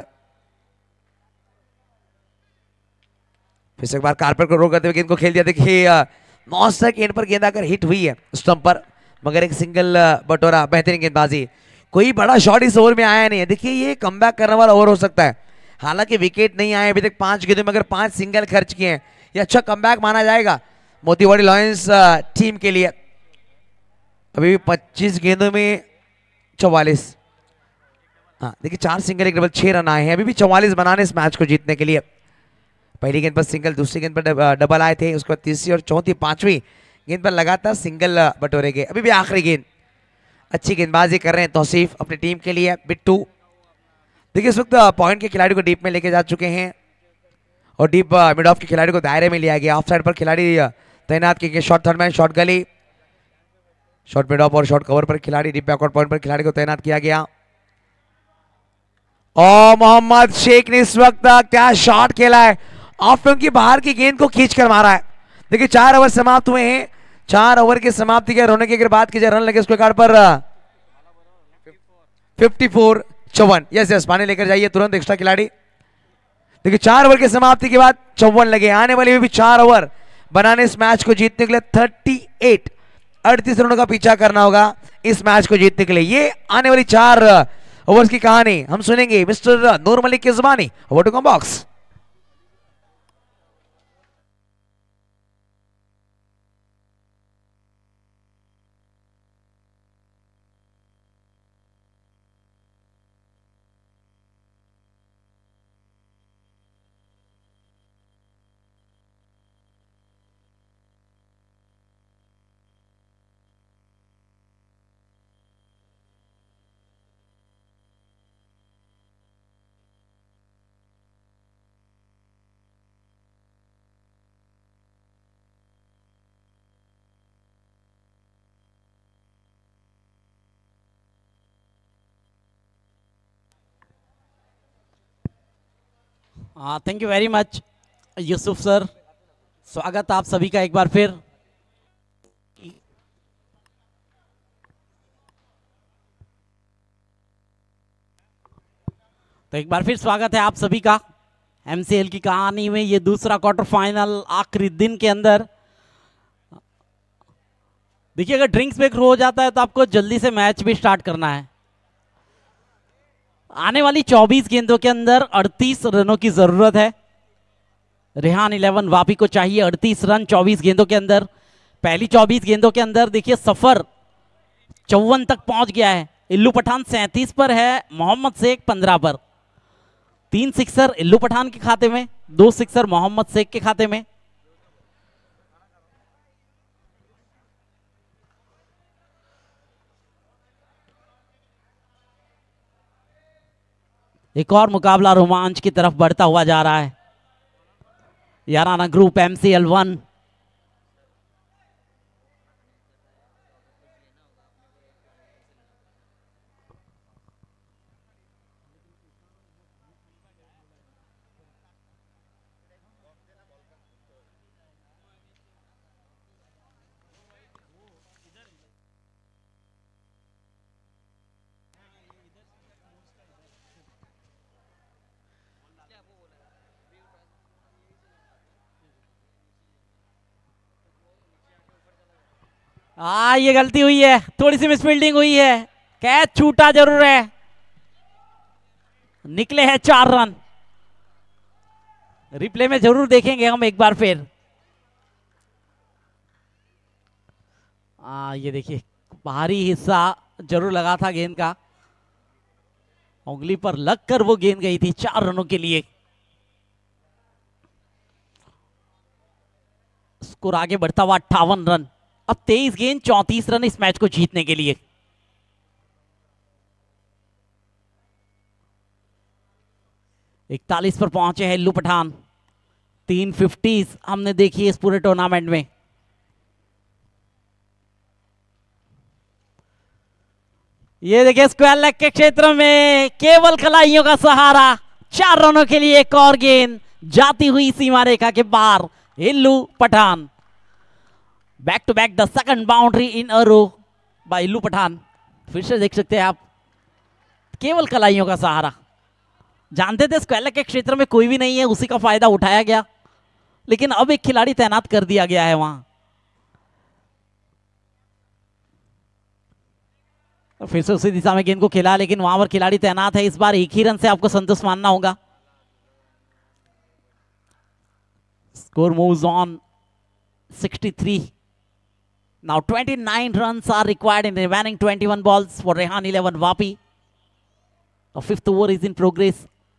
फिर से एक बार कारपेट को रोक करते हुए गेंद को खेल दिया। देखिए नॉस्टर गेंद पर गेंद आकर हिट हुई है स्टंप पर, मगर एक सिंगल बटोरा, बेहतरीन गेंदबाजी। कोई बड़ा शॉट इस ओवर में आया नहीं है। देखिए ये कमबैक करने वाला ओवर हो सकता है, हालांकि विकेट नहीं आए अभी तक पांच गेंदों में, मगर पांच सिंगल खर्च किए हैं, ये अच्छा कमबैक माना जाएगा मोतीवाड़ी लॉयंस टीम के लिए। अभी भी पच्चीस गेंदों में चौवालीस, हाँ देखिए चार सिंगल एक डबल, छह रन आए हैं, अभी भी चौवालीस बनाने इस मैच को जीतने के लिए। पहली गेंद पर सिंगल, दूसरी गेंद पर डबल आए थे, उसके बाद तीसरी और चौथी पांचवी गेंद पर लगातार सिंगल बटोरे गए। अभी भी आखिरी गेंद, अच्छी गेंदबाजी कर रहे हैं तौसीफ अपनी टीम के लिए। बिट्टू देखिए इस वक्त पॉइंट के खिलाड़ी को डीप में लेके जा चुके हैं और डीप मिड ऑफ के खिलाड़ी को दायरे में लिया गया। ऑफ साइड पर खिलाड़ी तैनात किए गए, short third man, short gully, short mid off और शॉर्ट कवर पर खिलाड़ी, डीप बैकवर्ड पॉइंट पर खिलाड़ी को तैनात किया गया। और मोहम्मद शेख ने इस वक्त क्या शॉट खेला है, ऑफ की बाहर की गेंद को खींच कर मारा है। देखिए चार ओवर समाप्त हुए हैं, चार ओवर की समाप्ति के रोने की अगर बात की जाए, रन लगे स्कोर कार्ड पर फिफ्टी फोर चौवन। यस यस पानी लेकर जाइए तुरंत एक्स्ट्रा खिलाड़ी। देखिए चार ओवर की समाप्ति के बाद चौवन लगे, आने वाले भी चार ओवर बनाने इस मैच को जीतने के लिए अड़तीस अड़तीस रनों का पीछा करना होगा इस मैच को जीतने के लिए। ये आने वाली चार ओवर्स की कहानी हम सुनेंगे मिस्टर नूर मलिक की जुबानी। Over to come box. हाँ thank you very much Yusuf sir, स्वागत आप सभी का एक बार फिर। तो एक बार फिर स्वागत है आप सभी का एमसीएल की कहानी में। ये दूसरा क्वार्टर फाइनल आखिरी दिन के अंदर। देखिए अगर ड्रिंक्स ब्रेक हो जाता है तो आपको जल्दी से मैच भी स्टार्ट करना है। आने वाली चौबीस गेंदों के अंदर अड़तीस रनों की जरूरत है। रेहान इलेवन वापी को चाहिए अड़तीस रन चौबीस गेंदों के अंदर। पहली चौबीस गेंदों के अंदर देखिए सफर चौवन तक पहुंच गया है। इल्लू पठान सैंतीस पर है, मोहम्मद शेख पंद्रह पर। तीन सिक्सर इल्लू पठान के खाते में, दो सिक्सर मोहम्मद शेख के खाते में। एक और मुकाबला रोमांच की तरफ बढ़ता हुआ जा रहा है। Yaarana group MCL one. हाँ ये गलती हुई है, थोड़ी सी मिसफील्डिंग हुई है, कैच छूटा जरूर है, निकले हैं चार रन। रिप्ले में जरूर देखेंगे हम एक बार फिर। आ, ये देखिए बाहरी हिस्सा जरूर लगा था गेंद का, उंगली पर लगकर वो गेंद गई थी चार रनों के लिए। स्कोर आगे बढ़ता हुआ अट्ठावन रन। अब तेईस गेंद चौंतीस रन इस मैच को जीतने के लिए। इकतालीस पर पहुंचे हैं इल्लू पठान। तीन फिफ्टीज हमने देखी इस पूरे टूर्नामेंट में। ये देखिए स्क्वायर लेग के क्षेत्र में केवल खिलाड़ियों का सहारा, चार रनों के लिए एक और गेंद जाती हुई सीमा रेखा के बाहर। Illu Pathan back to back the second boundary in a row by Illu Pathan. फिर से देख सकते हैं आप, केवल खिलाड़ियों का सहारा। जानते थे स्क्वायर लेग के क्षेत्र में कोई भी नहीं है, उसी का फायदा उठाया गया, लेकिन अब एक खिलाड़ी तैनात कर दिया गया है वहां। फिर से उसी दिशा में गेंद को खेला, लेकिन वहां पर खिलाड़ी तैनात है। इस बार एक ही रन से आपको संतोष मानना होगा। Score moves on sixty three. Now twenty nine runs are required in remaining twenty-one balls for Rehan eleven Vapi. A fifth over is in progress.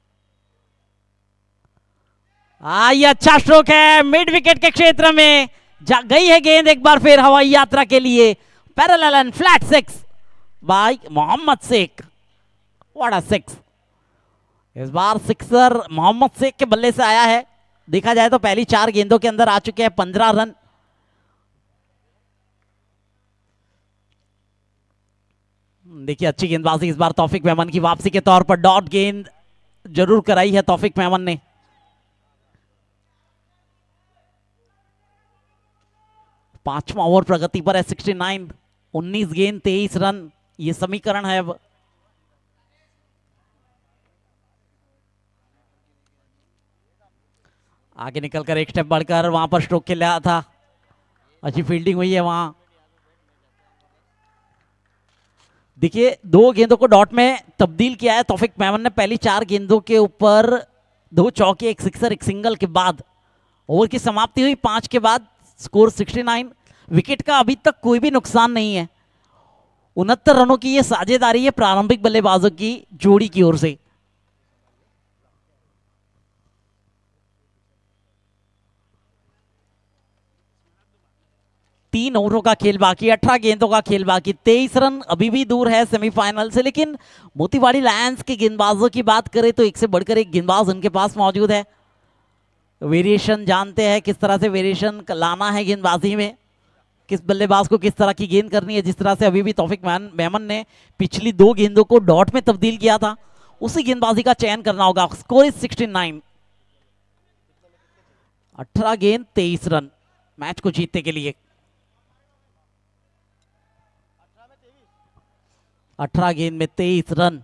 आ, ये अच्छा स्ट्रोक है मिड विकेट के क्षेत्र में, जा गई है गेंद एक बार फिर हवाई यात्रा के लिए। Parallel and flat six by Mohammad Shaikh. What a six! इस बार सिक्सर मोहम्मद शेख के बल्ले से आया है। देखा जाए तो पहली चार गेंदों के अंदर आ चुके हैं पंद्रह रन। देखिए अच्छी गेंदबाजी इस बार तौफिक मेमन की वापसी के तौर पर। डॉट गेंद जरूर कराई है तौफिक मेमन ने। पांचवा ओवर प्रगति पर है सिक्सटी नाइन। उन्नीस गेंद तेईस रन, ये समीकरण है अब। आगे निकलकर एक स्टेप बढ़कर वहां पर स्ट्रोक खेला था। अच्छी फील्डिंग हुई है वहां। देखिए दो गेंदों को डॉट में तब्दील किया है तौफिक मेमन ने। पहली चार गेंदों के ऊपर दो चौके, एक सिक्सर, एक सिंगल के बाद ओवर की समाप्ति हुई पांच के बाद। Score sixty nine. विकेट का अभी तक कोई भी नुकसान नहीं है। उनहत्तर रनों की ये साझेदारी है प्रारंभिक बल्लेबाजों की जोड़ी की ओर से। तीन ओवरों का खेल बाकी, अठारह गेंदों का खेल बाकी, तेईस रन अभी भी दूर है सेमीफाइनल से। लेकिन मोतीबाड़ी लायंस के गेंदबाजों की बात करें तो एक से बढ़कर एक गेंदबाज उनके पास मौजूद है। वेरिएशन जानते हैं किस तरह से वेरिएशन लाना है गेंदबाजी में, किस बल्लेबाज को किस तरह की गेंद करनी है। जिस तरह से अभी भी तौफिक मेमन ने पिछली दो गेंदों को डॉट में तब्दील किया था, उसी गेंदबाजी का चयन करना होगा। Score is sixty nine. अठारह गेंद तेईस रन मैच को जीतने के लिए। अठारह गेंद में तेईस रन।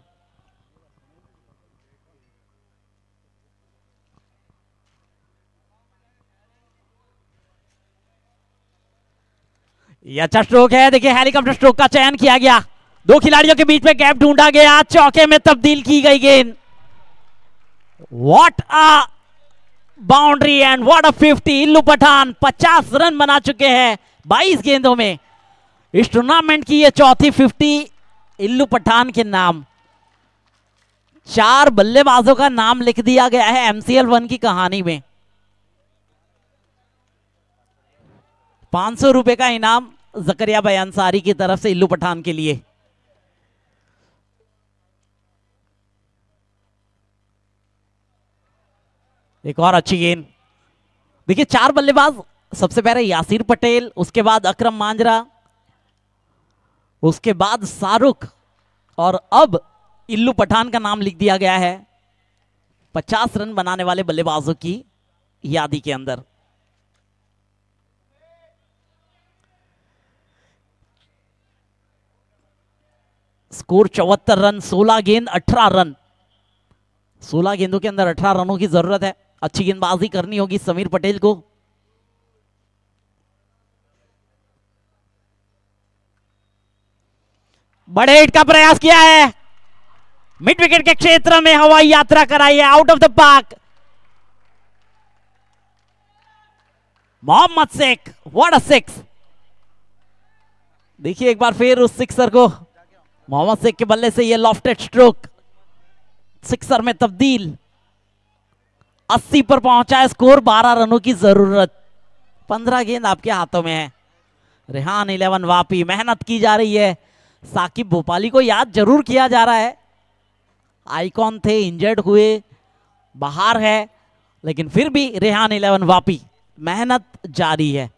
यह अच्छा स्ट्रोक है। देखिए हेलीकॉप्टर स्ट्रोक का चयन किया गया। दो खिलाड़ियों के बीच में गैप ढूंढा गया, चौके में तब्दील की गई गेंद। What a boundary and what a fifty. Illu Pathan पचास रन बना चुके हैं बाईस गेंदों में। इस टूर्नामेंट की यह चौथी फिफ्टी इल्लू पठान के नाम। चार बल्लेबाजों का नाम लिख दिया गया है एमसीएल वन की कहानी में। पांच सौ रुपए का इनाम जकरिया भाई अंसारी की तरफ से इल्लू पठान के लिए। एक और अच्छी गेंद। देखिए चार बल्लेबाज, सबसे पहले यासीर पटेल, उसके बाद अकरम मांजरा, उसके बाद शाहरुख, और अब इल्लू पठान का नाम लिख दिया गया है पचास रन बनाने वाले बल्लेबाजों की यादी के अंदर। स्कोर चौहत्तर रन, सोलह गेंद अठारह रन। सोलह गेंदों के अंदर अठारह रनों की जरूरत है। अच्छी गेंदबाजी करनी होगी समीर पटेल को। बड़े हिट का प्रयास किया है, मिड विकेट के क्षेत्र में हवाई यात्रा कराई है, out of the park. Mohammad Shaikh, what a six. देखिए एक बार फिर उस सिक्सर को, मोहम्मद शेख के बल्ले से ये लॉफ्टेड स्ट्रोक सिक्सर में तब्दील। अस्सी पर पहुंचा है स्कोर, बारह रनों की जरूरत, पंद्रह गेंद आपके हाथों में है। रेहान इलेवन वापी, मेहनत की जा रही है। साकिब भोपाली को याद जरूर किया जा रहा है, आइकॉन थे, इंजर्ड हुए, बाहर है, लेकिन फिर भी रेहान इलेवन वापी, मेहनत जारी है।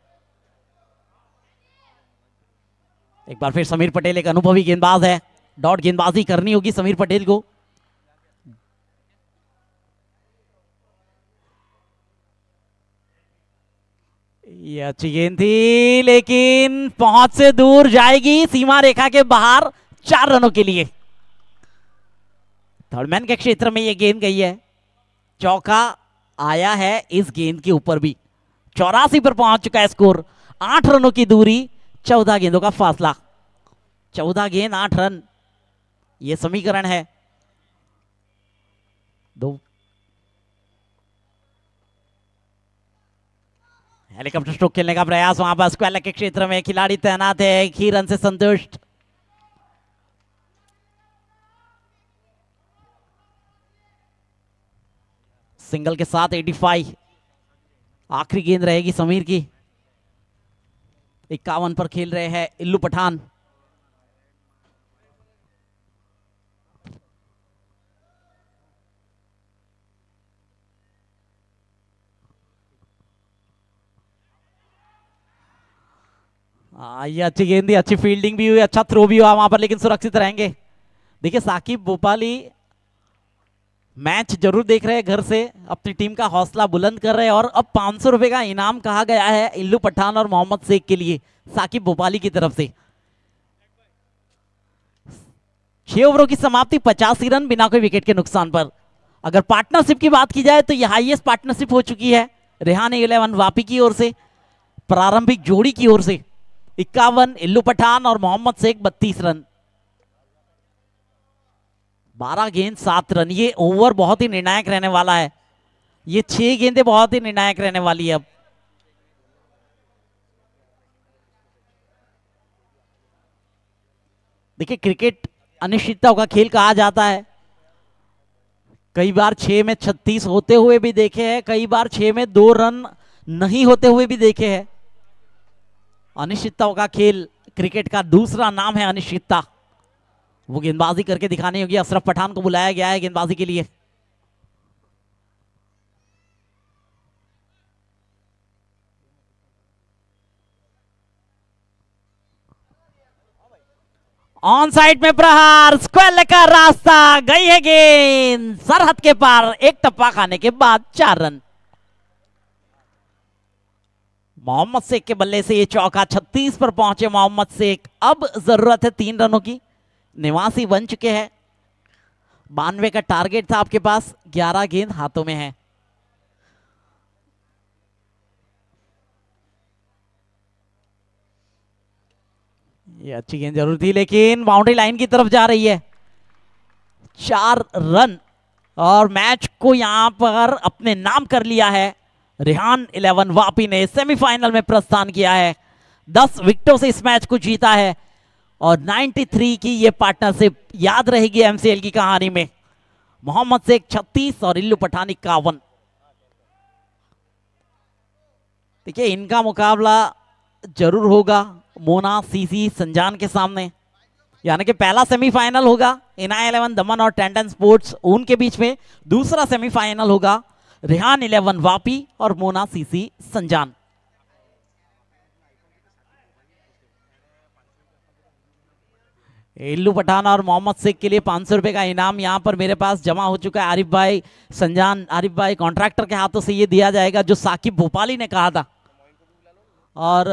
एक बार फिर समीर पटेल एक अनुभवी गेंदबाज है, डॉट गेंदबाजी करनी होगी समीर पटेल को। ये अच्छी गेंद थी, लेकिन पहुंच से दूर जाएगी, सीमा रेखा के बाहर, चार रनों के लिए। थर्डमैन के क्षेत्र में ये गेंद गई है, चौका आया है इस गेंद के ऊपर भी। चौरासी पर पहुंच चुका है स्कोर, आठ रनों की दूरी, चौदह गेंदों का फासला। चौदह गेंद आठ रन, ये समीकरण है। दो हेलीकॉप्टर स्ट्रोक खेलने का प्रयास, वहां पर स्क्वायर के क्षेत्र में खिलाड़ी तैनात है, एक ही रन से संतुष्ट। सिंगल के साथ पचासी, आखिरी गेंद रहेगी समीर की। इक्यावन पर खेल रहे हैं इल्लू पठान। हाँ, ये अच्छी गेंद थी, अच्छी फील्डिंग भी हुई, अच्छा थ्रो भी हुआ वहां पर, लेकिन सुरक्षित रहेंगे। देखिए साकिब भोपाली मैच जरूर देख रहे हैं घर से, अपनी टीम का हौसला बुलंद कर रहे हैं, और अब पांच सौ रुपए का इनाम कहा गया है इल्लू पठान और मोहम्मद शेख के लिए साकिब भोपाली की तरफ से। छह ओवरों की समाप्ति, पचासी रन बिना कोई विकेट के नुकसान पर। अगर पार्टनरशिप की बात की जाए तो यह हाईएस्ट पार्टनरशिप हो चुकी है रेहान इलेवन वापी की ओर से, प्रारंभिक जोड़ी की ओर से। इक्यावन इल्लू पठान और मोहम्मद शेख बत्तीस रन, बारह गेंद सात रन। ये ओवर बहुत ही निर्णायक रहने वाला है, ये छह गेंदें बहुत ही निर्णायक रहने वाली है। अब देखिए क्रिकेट अनिश्चितताओं का खेल कहा जाता है, कई बार छह में छत्तीस होते हुए भी देखे हैं, कई बार छह में दो रन नहीं होते हुए भी देखे हैं। अनिश्चितताओं का खेल, क्रिकेट का दूसरा नाम है अनिश्चितता। वो गेंदबाजी करके दिखानी होगी, अशरफ पठान को बुलाया गया है गेंदबाजी के लिए। ऑन साइड में प्रहार, स्क्वायर का रास्ता, गई है गेंद सरहद के पार, एक टप्पा खाने के बाद चार रन। मोहम्मद शेख के बल्ले से ये चौका, छत्तीस पर पहुंचे मोहम्मद शेख। अब जरूरत है तीन रनों की, निवासी बन चुके हैं। बानवे का टारगेट था आपके पास, ग्यारह गेंद हाथों में है। ये अच्छी गेंद जरूर थी, लेकिन बाउंड्री लाइन की तरफ जा रही है। चार रन और मैच को यहां पर अपने नाम कर लिया है रेहान इलेवन वापी ने। सेमीफाइनल में प्रस्थान किया है, दस विकेटों से इस मैच को जीता है, और तिरानवे की ये पार्टनरशिप याद रहेगी एमसीएल की कहानी में। मोहम्मद शेख छत्तीस और इल्लू पठान इक्यावन। देखिए इनका मुकाबला जरूर होगा मोना सीसी संजान के सामने, यानी कि पहला सेमीफाइनल होगा इनाया इलेवन दमन और टैंटन स्पोर्ट्स उनके बीच में, दूसरा सेमीफाइनल होगा रेहान इलेवन वापी और मोना सीसी संजान। इल्लू पठान और मोहम्मद शेख के लिए पांच सौ रुपए का इनाम यहां पर मेरे पास जमा हो चुका है। आरिफ भाई संजान, आरिफ भाई कॉन्ट्रैक्टर के हाथों से ये दिया जाएगा जो साकिब भोपाली ने कहा था। और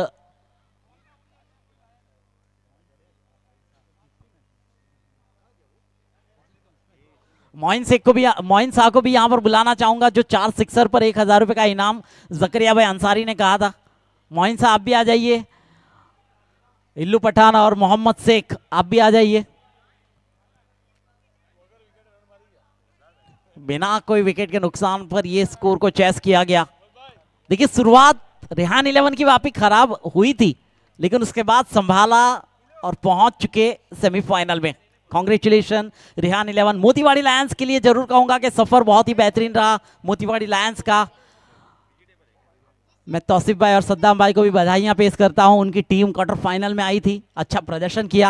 मोइन शेख को भी, मोइन शाह को भी यहां पर बुलाना चाहूंगा, जो चार सिक्सर पर एक हजार रुपए का इनाम जकरिया भाई अंसारी ने कहा था। मोइन साहब आप भी आ जाइए। इल्लू पठान और मोहम्मद शेख, आप भी आ जाइए। बिना कोई विकेट के नुकसान पर ये स्कोर को चेस किया गया। देखिए शुरुआत रेहान इलेवन की वापी खराब हुई थी, लेकिन उसके बाद संभाला और पहुंच चुके सेमीफाइनल में। Congratulation Rehan eleven. Motiwadi lions के लिए जरूर कहूंगा कि सफर बहुत ही बेहतरीन रहा मोतीवाड़ी लायंस का। मैं तौसीफ भाई और सद्दाम भाई को भी बधाइयां पेश करता हूं, उनकी टीम क्वार्टर फाइनल में आई थी, अच्छा प्रदर्शन किया।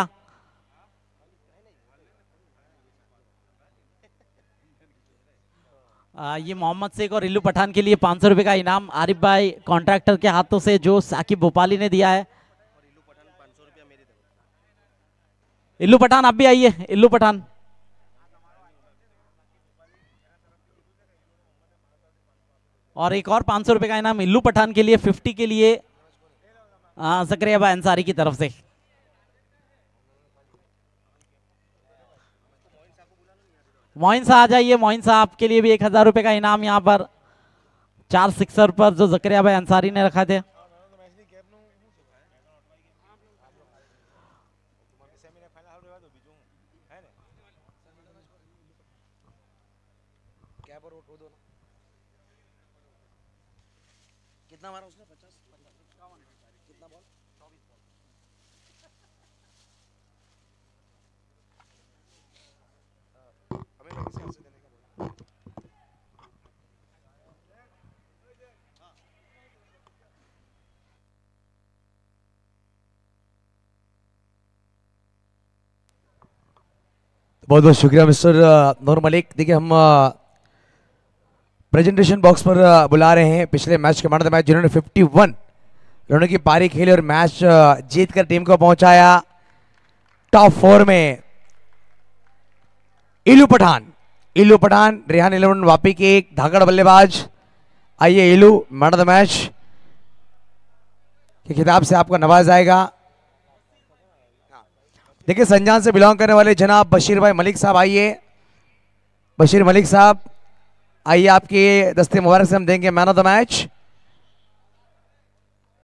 आ, ये मोहम्मद शेख और इल्लू पठान के लिए पाँच सौ रुपये का इनाम आरिफ भाई कॉन्ट्रैक्टर के हाथों से जो साकिब भोपाली ने दिया है। इल्लू पठान आप भी आइए। इल्लू पठान और एक और पाँच सौ रुपये का इनाम इल्लू पठान के लिए, फिफ्टी के लिए जकरिया भाई अंसारी की तरफ से। मोइन साहब आ जाइए। मोइन साहब के लिए भी एक हजार रुपये का इनाम यहाँ पर चार सिक्सर पर जो जकरिया भाई अंसारी ने रखा थे। कितना मारा उसने? पचास कितना बॉल? हमें लगी से ऐसे देने का बोला। बहुत बहुत शुक्रिया मिस्टर नूर मलिक। देखिए हम प्रेजेंटेशन बॉक्स पर बुला रहे हैं पिछले मैच के मैन ऑफ द मैच जिन्होंने इक्यावन रनों की पारी खेली और मैच जीतकर टीम को पहुंचाया टॉप फोर में। इल्लू पठान इल्लू पठान रेहान इलेवन वापी के एक धाकड़ बल्लेबाज। आइए Illu, man of the match के खिताब से आपको नवाजा जाएगा। देखिए संजान से बिलोंग करने वाले जनाब बशीर भाई मलिक साहब, आइए बशीर मलिक साहब आइए, आपके दस्ते मुबारक से हम देंगे मैन ऑफ द मैच।